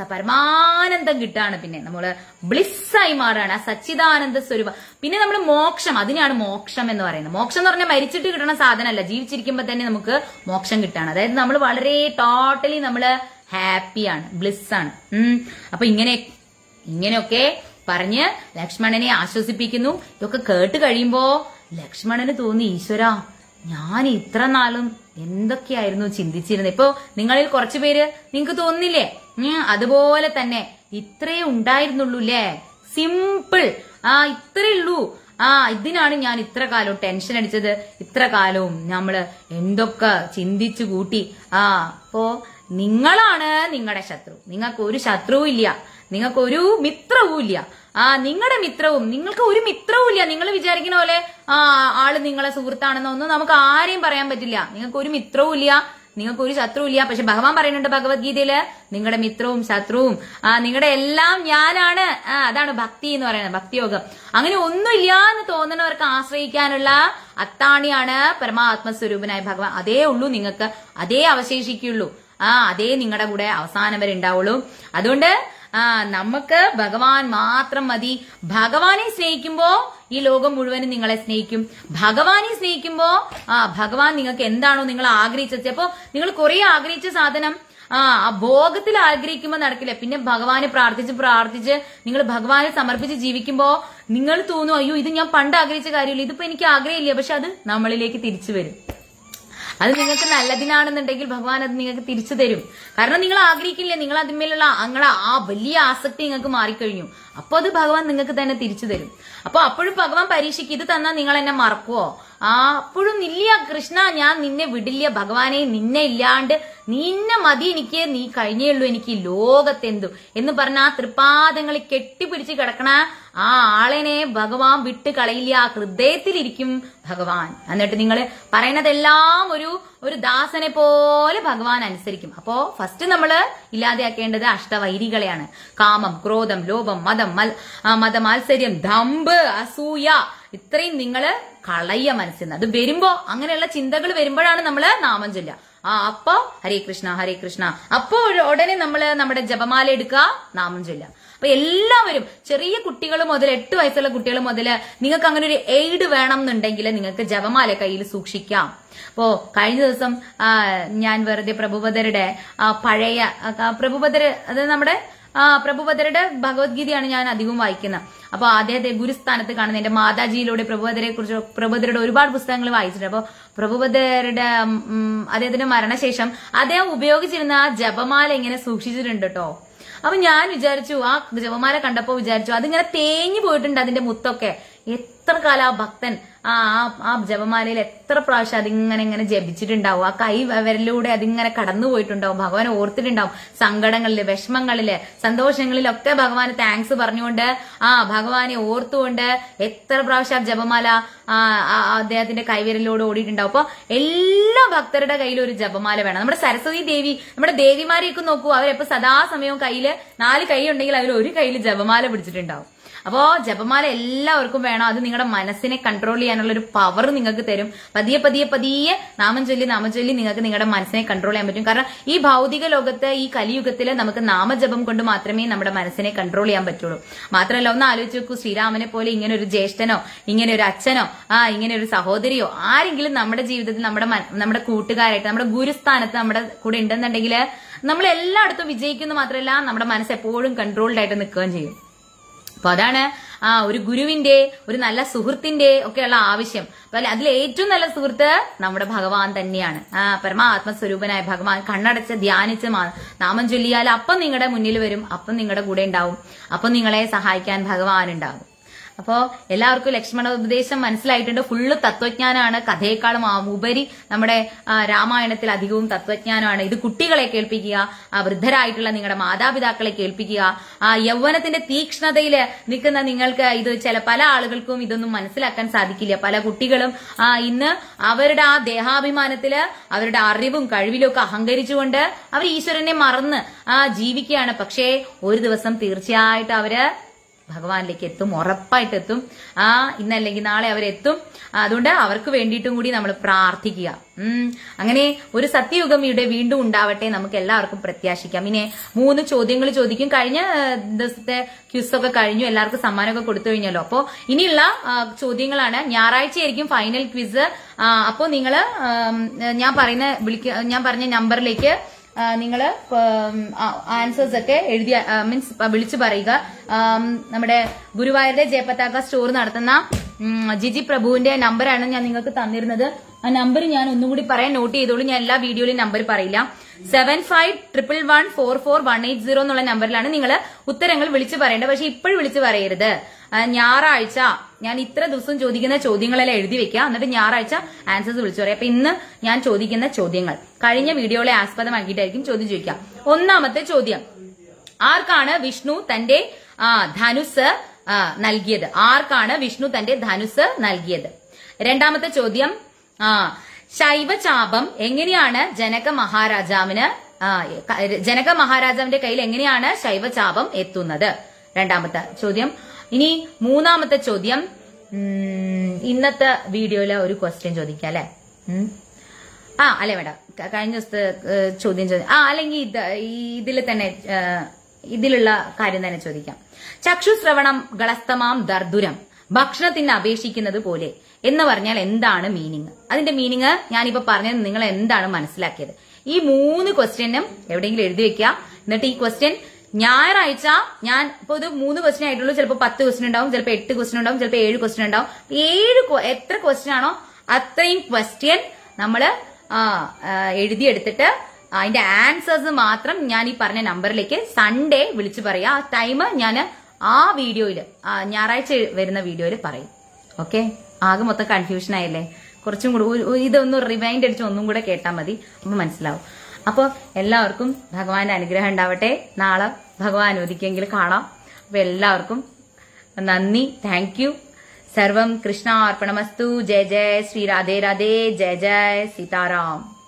പരമാനന്ദം കിട്ടാണ്. പിന്നെ നമ്മള് ബ്ലിസ്സായി മാറുകയാണ്, ആ സച്ചിദാനന്ദ സ്വരൂപം. പിന്നെ നമ്മൾ മോക്ഷം, അതിനാണ് മോക്ഷം എന്ന് പറയുന്നത്. മോക്ഷം എന്ന് പറഞ്ഞാൽ മരിച്ചിട്ട് കിട്ടുന്ന സാധനമല്ല, ജീവിച്ചിരിക്കുമ്പോ തന്നെ നമുക്ക് മോക്ഷം കിട്ടാണ്. അതായത് നമ്മൾ വളരെ ടോട്ടലി നമ്മള് ഹാപ്പിയാണ്, ബ്ലിസ്സാണ്. ഉം അപ്പൊ ഇങ്ങനെ ഇങ്ങനെയൊക്കെ പറഞ്ഞ് ലക്ഷ്മണനെ ആശ്വസിപ്പിക്കുന്നു. ഇതൊക്കെ കേട്ട് കഴിയുമ്പോ ലക്ഷ്മണന് തോന്നി, ഈശ്വര ഞാൻ ഇത്ര നാളും എന്തൊക്കെയായിരുന്നു ചിന്തിച്ചിരുന്നത്. ഇപ്പൊ നിങ്ങളിൽ കുറച്ചു പേര് നിങ്ങൾക്ക് തോന്നുന്നില്ലേ അതുപോലെ തന്നെ ഇത്രേ ഉണ്ടായിരുന്നുള്ളൂ അല്ലേ, സിമ്പിൾ ആ ഇത്രേ ഉള്ളൂ. ആ ഇതിനാണ് ഞാൻ ഇത്ര കാലവും ടെൻഷൻ അടിച്ചത്, ഇത്ര കാലവും നമ്മള് എന്തൊക്കെ ചിന്തിച്ചു കൂട്ടി. ആ അപ്പോ നിങ്ങളാണ് നിങ്ങളുടെ ശത്രു. നിങ്ങൾക്ക് ഒരു ശത്രുവും ഇല്ല, നിങ്ങൾക്ക് ഒരു മിത്രവും ഇല്ല. ആ നിങ്ങളുടെ മിത്രവും, നിങ്ങൾക്ക് ഒരു മിത്രവും ഇല്ല. നിങ്ങൾ വിചാരിക്കുന്ന പോലെ ആ ആള് നിങ്ങളെ സുഹൃത്താണെന്നൊന്നും നമുക്ക് ആരെയും പറയാൻ പറ്റില്ല. നിങ്ങൾക്ക് ഒരു മിത്രവും ഇല്ല, നിങ്ങൾക്ക് ഒരു ശത്രുവും ഇല്ല. പക്ഷെ ഭഗവാൻ പറയുന്നുണ്ട് ഭഗവത്ഗീതയില്, നിങ്ങളുടെ മിത്രവും ശത്രുവും ആ നിങ്ങളുടെ എല്ലാം ഞാനാണ്. ആ അതാണ് ഭക്തി എന്ന് പറയുന്നത്, ഭക്തിയോഗം. അങ്ങനെ ഒന്നുമില്ല എന്ന് തോന്നുന്നവർക്ക് ആശ്രയിക്കാനുള്ള അത്താണിയാണ് പരമാത്മസ്വരൂപനായ ഭഗവാൻ. അതേ ഉള്ളൂ നിങ്ങൾക്ക്, അതേ അവശേഷിക്കുള്ളൂ. ആ അതേ നിങ്ങളുടെ കൂടെ അവസാനം വരെ ഉണ്ടാവുള്ളൂ. അതുകൊണ്ട് ആ നമുക്ക് ഭഗവാൻ മാത്രം മതി. ഭഗവാനെ സ്നേഹിക്കുമ്പോ ഈ ലോകം മുഴുവനും നിങ്ങളെ സ്നേഹിക്കും. ഭഗവാനെ സ്നേഹിക്കുമ്പോ ആ ഭഗവാൻ നിങ്ങൾക്ക് എന്താണോ നിങ്ങൾ ആഗ്രഹിച്ചത്, അപ്പൊ നിങ്ങൾ കുറെ ആഗ്രഹിച്ച സാധനം ആ ആ ഭോഗത്തിൽ ആഗ്രഹിക്കുമ്പോ നടക്കില്ല. പിന്നെ ഭഗവാനെ പ്രാർത്ഥിച്ച് പ്രാർത്ഥിച്ച് നിങ്ങൾ ഭഗവാനെ സമർപ്പിച്ച് ജീവിക്കുമ്പോ നിങ്ങൾ തോന്നും, അയ്യോ ഇത് ഞാൻ പണ്ട് ആഗ്രഹിച്ച കാര്യമില്ല, ഇതിപ്പോ എനിക്ക് ആഗ്രഹമില്ല. പക്ഷെ അത് നമ്മളിലേക്ക് തിരിച്ചു വരും. അത് നിങ്ങൾക്ക് നല്ലതിനാണെന്നുണ്ടെങ്കിൽ ഭഗവാൻ അത് നിങ്ങൾക്ക് തിരിച്ചു തരും. കാരണം നിങ്ങൾ ആഗ്രഹിക്കില്ല, നിങ്ങൾ അതിന്മേലുള്ള നിങ്ങളെ ആ വലിയ ആസക്തി നിങ്ങൾക്ക് മാറിക്കഴിഞ്ഞു. അപ്പൊ അത് ഭഗവാൻ നിങ്ങൾക്ക് തന്നെ തിരിച്ചു തരും. അപ്പൊ അപ്പോഴും ഭഗവാൻ പരീക്ഷയ്ക്ക് ഇത് തന്നാൽ നിങ്ങൾ എന്നെ മറക്കുവോ? ആ അപ്പോഴും ഇല്ല കൃഷ്ണ, ഞാൻ നിന്നെ വിടില്ല ഭഗവാനെ, നിന്നെ ഇല്ലാണ്ട് നിന്നെ മതി എനിക്ക്, നീ കഴിഞ്ഞേ ഉള്ളൂ എനിക്ക് ലോകത്തെന്തു എന്ന് പറഞ്ഞ ആ തൃപ്പാദങ്ങളിൽ കെട്ടിപ്പിടിച്ച് കിടക്കണ ആ ആളിനെ ഭഗവാൻ വിട്ട് കളയില്ല. ആ ഹൃദയത്തിലിരിക്കും ഭഗവാൻ. എന്നിട്ട് നിങ്ങൾ പറയുന്നതെല്ലാം ഒരു ഒരു ദാസനെ പോലെ ഭഗവാൻ അനുസരിക്കും. അപ്പോ ഫസ്റ്റ് നമ്മള് ഇല്ലാതെയാക്കേണ്ടത് അഷ്ടവൈരികളെയാണ്. കാമം, ക്രോധം, ലോഭം, മതം, മൽ മതമാത്സര്യം, ദമ്പ്, അസൂയ, ഇത്രയും നിങ്ങള് കളയ മനസ്സിൽ നിന്ന്. അത് വരുമ്പോ അങ്ങനെയുള്ള ചിന്തകൾ വരുമ്പോഴാണ് നമ്മള് നാമം ചൊല്ലുക. ആ അപ്പോ ഹരേ കൃഷ്ണ ഹരേ കൃഷ്ണ, അപ്പോ ഉടനെ നമ്മള് നമ്മുടെ ജപമാല എടുക്കുക, നാമം ചൊല്ലുക. അപ്പൊ എല്ലാവരും ചെറിയ കുട്ടികൾ മുതൽ എട്ട് വയസ്സുള്ള കുട്ടികൾ മുതൽ നിങ്ങൾക്ക് അങ്ങനെ ഒരു എയ്ഡ് വേണം എന്നുണ്ടെങ്കിൽ നിങ്ങൾക്ക് ജപമാല കയ്യിൽ സൂക്ഷിക്കാം. അപ്പോ കഴിഞ്ഞ ദിവസം ഞാൻ വെറുതെ പ്രഭുപദരുടെ പഴയ പ്രഭുപദര്, അത് നമ്മുടെ ആ പ്രഭുപദരുടെ ഭഗവത്ഗീതയാണ് ഞാൻ അധികവും വായിക്കുന്നത്. അപ്പൊ അദ്ദേഹത്തെ ഗുരുസ്ഥാനത്ത് കാണുന്ന എന്റെ മാതാജിയിലൂടെ പ്രഭുപദരെ കുറിച്ച് പ്രഭുപദരുടെ ഒരുപാട് പുസ്തകങ്ങൾ വായിച്ചിട്ടുണ്ട്. അപ്പൊ പ്രഭുപദരുടെ അദ്ദേഹത്തിന്റെ മരണശേഷം അദ്ദേഹം ഉപയോഗിച്ചിരുന്ന ആ ജപമാല ഇങ്ങനെ സൂക്ഷിച്ചിട്ടുണ്ട് കേട്ടോ. അപ്പൊ ഞാൻ വിചാരിച്ചു, ആ ജപമാല കണ്ടപ്പോ വിചാരിച്ചു അതിങ്ങനെ തേഞ്ഞു പോയിട്ടുണ്ട് അതിന്റെ മുത്തൊക്കെ. എത്ര കാലം ആ ഭക്തൻ ആ ആ ജപമാലയിൽ എത്ര പ്രാവശ്യം അതിങ്ങനെ ഇങ്ങനെ ജപിച്ചിട്ടുണ്ടാവും. ആ കൈ വിരലിലൂടെ അതിങ്ങനെ കടന്നു പോയിട്ടുണ്ടാവും. ഭഗവാൻ ഓർത്തിട്ടുണ്ടാവും. സങ്കടങ്ങളില്, വിഷമങ്ങളില്, സന്തോഷങ്ങളിലൊക്കെ ഭഗവാന് താങ്ക്സ് പറഞ്ഞുകൊണ്ട് ആ ഭഗവാനെ ഓർത്തുകൊണ്ട് എത്ര പ്രാവശ്യം ആ ജപമാല ആ അദ്ദേഹത്തിന്റെ കൈവിരലിലൂടെ ഓടിയിട്ടുണ്ടാവും. അപ്പൊ എല്ലാ ഭക്തരുടെ കയ്യിലും ഒരു ജപമാല വേണം. നമ്മുടെ സരസ്വതി ദേവി, നമ്മുടെ ദേവിമാരെയൊക്കെ നോക്കൂ, അവരെപ്പോ സദാസമയവും കയ്യില് നാല് കൈ ഉണ്ടെങ്കിൽ അതിൽ ഒരു കയ്യിൽ ജപമാല പിടിച്ചിട്ടുണ്ടാവും. അപ്പോ ജപമാല എല്ലാവർക്കും വേണം. അത് നിങ്ങളുടെ മനസ്സിനെ കൺട്രോൾ ചെയ്യാനുള്ള ഒരു പവർ നിങ്ങൾക്ക് തരും. പതിയെ പതിയെ പതിയെ നാമം ചൊല്ലി നാമം ചൊല്ലി നിങ്ങൾക്ക് നിങ്ങളുടെ മനസ്സിനെ കൺട്രോൾ ചെയ്യാൻ പറ്റും. കാരണം ഈ ഭൗതിക ലോകത്ത്, ഈ കലിയുഗത്തില് നമുക്ക് നാമജപം കൊണ്ട് മാത്രമേ നമ്മുടെ മനസ്സിനെ കൺട്രോൾ ചെയ്യാൻ പറ്റുള്ളൂ. മാത്രമല്ല, ഒന്ന് ആലോചിച്ച് നോക്കൂ, ശ്രീരാമനെ പോലെ ഇങ്ങനെ ഒരു ജ്യേഷ്ഠനോ ഇങ്ങനെ ഒരു അച്ഛനോ ആ ഇങ്ങനെ ഒരു സഹോദരിയോ ആരെങ്കിലും നമ്മുടെ ജീവിതത്തിൽ നമ്മുടെ നമ്മുടെ കൂട്ടുകാരായിട്ട് നമ്മുടെ ഗുരുസ്ഥാനത്ത് നമ്മുടെ കൂടെ ഉണ്ടെന്നുണ്ടെങ്കിൽ നമ്മൾ എല്ലായിടത്തും വിജയിക്കുന്നു മാത്രമല്ല നമ്മുടെ മനസ്സ് എപ്പോഴും കൺട്രോൾഡ് ആയിട്ട് നിൽക്കുകയും ചെയ്യും. അപ്പൊ അതാണ് ആ ഒരു ഗുരുവിന്റെ, ഒരു നല്ല സുഹൃത്തിന്റെ ഒക്കെയുള്ള ആവശ്യം. അതിൽ ഏറ്റവും നല്ല സുഹൃത്ത് നമ്മുടെ ഭഗവാൻ തന്നെയാണ്. ആ പരമാത്മസ്വരൂപനായ ഭഗവാൻ കണ്ണടച്ച് ധ്യാനിച്ച് നാമം ചൊല്ലിയാൽ അപ്പം നിങ്ങളുടെ മുന്നിൽ വരും, അപ്പം നിങ്ങളുടെ കൂടെ ഉണ്ടാവും, അപ്പം നിങ്ങളെ സഹായിക്കാൻ ഭഗവാൻ ഉണ്ടാവും. അപ്പോ എല്ലാവർക്കും ലക്ഷ്മണ ഉപദേശം മനസ്സിലായിട്ടുണ്ട്. ഫുള്ള് തത്വജ്ഞാനമാണ്. കഥയെക്കാളും ഉപരി നമ്മുടെ രാമായണത്തിൽ അധികവും തത്വജ്ഞാനമാണ്. ഇത് കുട്ടികളെ കേൾപ്പിക്കുക, ആ വൃദ്ധരായിട്ടുള്ള നിങ്ങളുടെ മാതാപിതാക്കളെ കേൾപ്പിക്കുക. ആ യൗവനത്തിന്റെ തീക്ഷ്ണതയിൽ നിൽക്കുന്ന നിങ്ങൾക്ക് ഇത് ചില പല ആളുകൾക്കും ഇതൊന്നും മനസ്സിലാക്കാൻ സാധിക്കില്ല. പല കുട്ടികളും ആ ഇന്ന് അവരുടെ ആ ദേഹാഭിമാനത്തില് അവരുടെ അറിവും കഴിവിലും ഒക്കെ അഹങ്കരിച്ചുകൊണ്ട് അവർ ഈശ്വരനെ മറന്ന് ആ ജീവിക്കുകയാണ്. പക്ഷേ ഒരു ദിവസം തീർച്ചയായിട്ടും അവര് ഭഗവാനിലേക്ക് എത്തും, ഉറപ്പായിട്ട് എത്തും. ആ ഇന്നല്ലെങ്കിൽ നാളെ അവരെത്തും. അതുകൊണ്ട് അവർക്ക് വേണ്ടിയിട്ടും കൂടി നമ്മൾ പ്രാർത്ഥിക്കുക. ഉം അങ്ങനെ ഒരു സത്യയുഗം ഇവിടെ വീണ്ടും ഉണ്ടാവട്ടെ, നമുക്ക് എല്ലാവർക്കും പ്രത്യാശിക്കാം. ഇനി മൂന്ന് ചോദ്യങ്ങൾ ചോദിക്കും. കഴിഞ്ഞ ദിവസത്തെ ക്വിസൊക്കെ കഴിഞ്ഞു, എല്ലാവർക്കും സമ്മാനമൊക്കെ കൊടുത്തു കഴിഞ്ഞല്ലോ. അപ്പോ ഇനിയുള്ള ചോദ്യങ്ങളാണ്. ഞായറാഴ്ചയായിരിക്കും ഫൈനൽ ക്വിസ്. അപ്പോ നിങ്ങള് ഞാൻ പറയുന്ന വിളിക്ക ഞാൻ പറഞ്ഞ നമ്പറിലേക്ക് നിങ്ങള് ആൻസേഴ്സ് ഒക്കെ എഴുതിയ മീൻസ് വിളിച്ചു പറയുക. നമ്മുടെ ഗുരുവായൂരിലെ ജയപതാക സ്റ്റോർ നടത്തുന്ന ജിജി പ്രഭുവിന്റെ നമ്പറാണ് ഞാൻ നിങ്ങൾക്ക് തന്നിരുന്നത്. ആ നമ്പർ ഞാൻ ഒന്നും കൂടി പറയാൻ നോട്ട് ചെയ്തോളൂ. ഞാൻ എല്ലാ വീഡിയോയിലും നമ്പർ പറയില്ല. Seven five triple one four four one eight zero എന്നുള്ള നമ്പറിലാണ് നിങ്ങൾ ഉത്തരങ്ങൾ വിളിച്ചു പറയേണ്ടത്. പക്ഷെ ഇപ്പോഴും വിളിച്ചു പറയരുത്. ഞായറാഴ്ച ഞാൻ ഇത്ര ദിവസം ചോദിക്കുന്ന ചോദ്യങ്ങളെല്ലാം എഴുതി വെക്കുക, എന്നിട്ട് ഞായറാഴ്ച ആൻസേഴ്സ് വിളിച്ചു പറയാം. അപ്പൊ ഇന്ന് ഞാൻ ചോദിക്കുന്ന ചോദ്യങ്ങൾ കഴിഞ്ഞ വീഡിയോകളെ ആസ്പദമാക്കിയിട്ടായിരിക്കും ചോദ്യം ചോദിക്കാം. ഒന്നാമത്തെ ചോദ്യം, ആർക്കാണ് വിഷ്ണു തന്റെ ധനുസ് നൽകിയത്? ആർക്കാണ് വിഷ്ണു തന്റെ ധനുസ് നൽകിയത്? രണ്ടാമത്തെ ചോദ്യം, ആ ശൈവചാപം എങ്ങനെയാണ് ജനക മഹാരാജാവിന് ജനക മഹാരാജാവിന്റെ കയ്യിൽ എങ്ങനെയാണ് ശൈവചാപം എത്തുന്നത്? രണ്ടാമത്തെ ചോദ്യം. ഇനി മൂന്നാമത്തെ ചോദ്യം, ഇന്നത്തെ വീഡിയോയിലെ ഒരു ക്വസ്റ്റ്യൻ ചോദിക്കാം അല്ലെ? ആ അല്ലെ വേണ്ട, കഴിഞ്ഞ ദിവസത്തെ ചോദ്യം ചോദ്യം ആ അല്ലെങ്കിൽ ഇത് ഇതിൽ തന്നെ ഇതിലുള്ള കാര്യം തന്നെ ചോദിക്കാം. ചക്ഷുശ്രവണം ഗളസ്തമാം ദർദുരം, ഭക്ഷണത്തിന് അപേക്ഷിക്കുന്നത് പോലെ എന്ന് പറഞ്ഞാൽ എന്താണ് മീനിങ്? അതിന്റെ മീനിങ് ഞാനിപ്പോ പറഞ്ഞത് നിങ്ങൾ എന്താണ് മനസ്സിലാക്കിയത്? ഈ മൂന്ന് ക്വസ്റ്റ്യനും എവിടെയെങ്കിലും എഴുതി വെക്കുക. എന്നിട്ട് ഈ ക്വസ്റ്റ്യൻ ഞായറാഴ്ച ഞാൻ ഇപ്പൊ ഇത് മൂന്ന് ക്വസ്റ്റ്യൻ ആയിട്ടുള്ളൂ. ചിലപ്പോൾ പത്ത് ക്വസ്റ്റ്യൻ ഉണ്ടാവും, ചിലപ്പോൾ എട്ട് ക്വസ്റ്റ്യൻ ഉണ്ടാവും, ചിലപ്പോൾ ഏഴ് ക്വസ്റ്റ്യൻ ഉണ്ടാവും. ഏഴ് എത്ര ക്വസ്റ്റ്യൻ ആണോ അത്രയും ക്വസ്റ്റ്യൻ നമ്മള് എഴുതിയെടുത്തിട്ട് അതിന്റെ ആൻസേഴ്സ് മാത്രം ഞാൻ ഈ പറഞ്ഞ നമ്പറിലേക്ക് സൺഡേ വിളിച്ചു പറയാ. ആ ടൈം ഞാൻ ആ വീഡിയോയില് ഞായറാഴ്ച വരുന്ന വീഡിയോയില് പറയും. ഓക്കെ, ആകെ മൊത്തം കൺഫ്യൂഷൻ ആയില്ലേ? കുറച്ചും കൂടെ ഇതൊന്ന് റിവൈൻഡ് അടിച്ച് ഒന്നും കൂടെ കേട്ടാൽ മതി, അപ്പൊ മനസ്സിലാവും. അപ്പോൾ എല്ലാവർക്കും ഭഗവാന്റെ അനുഗ്രഹം ഉണ്ടാവട്ടെ. നാളെ ഭഗവാൻ ഒരിക്കലെങ്കിൽ കാണാം. അപ്പൊ എല്ലാവർക്കും നന്ദി, താങ്ക് യു. സർവം കൃഷ്ണ അർപ്പണമസ്തു. ജയ ജയ ശ്രീ രാധേ രാധേ, ജയ ജയ സീതാറാം.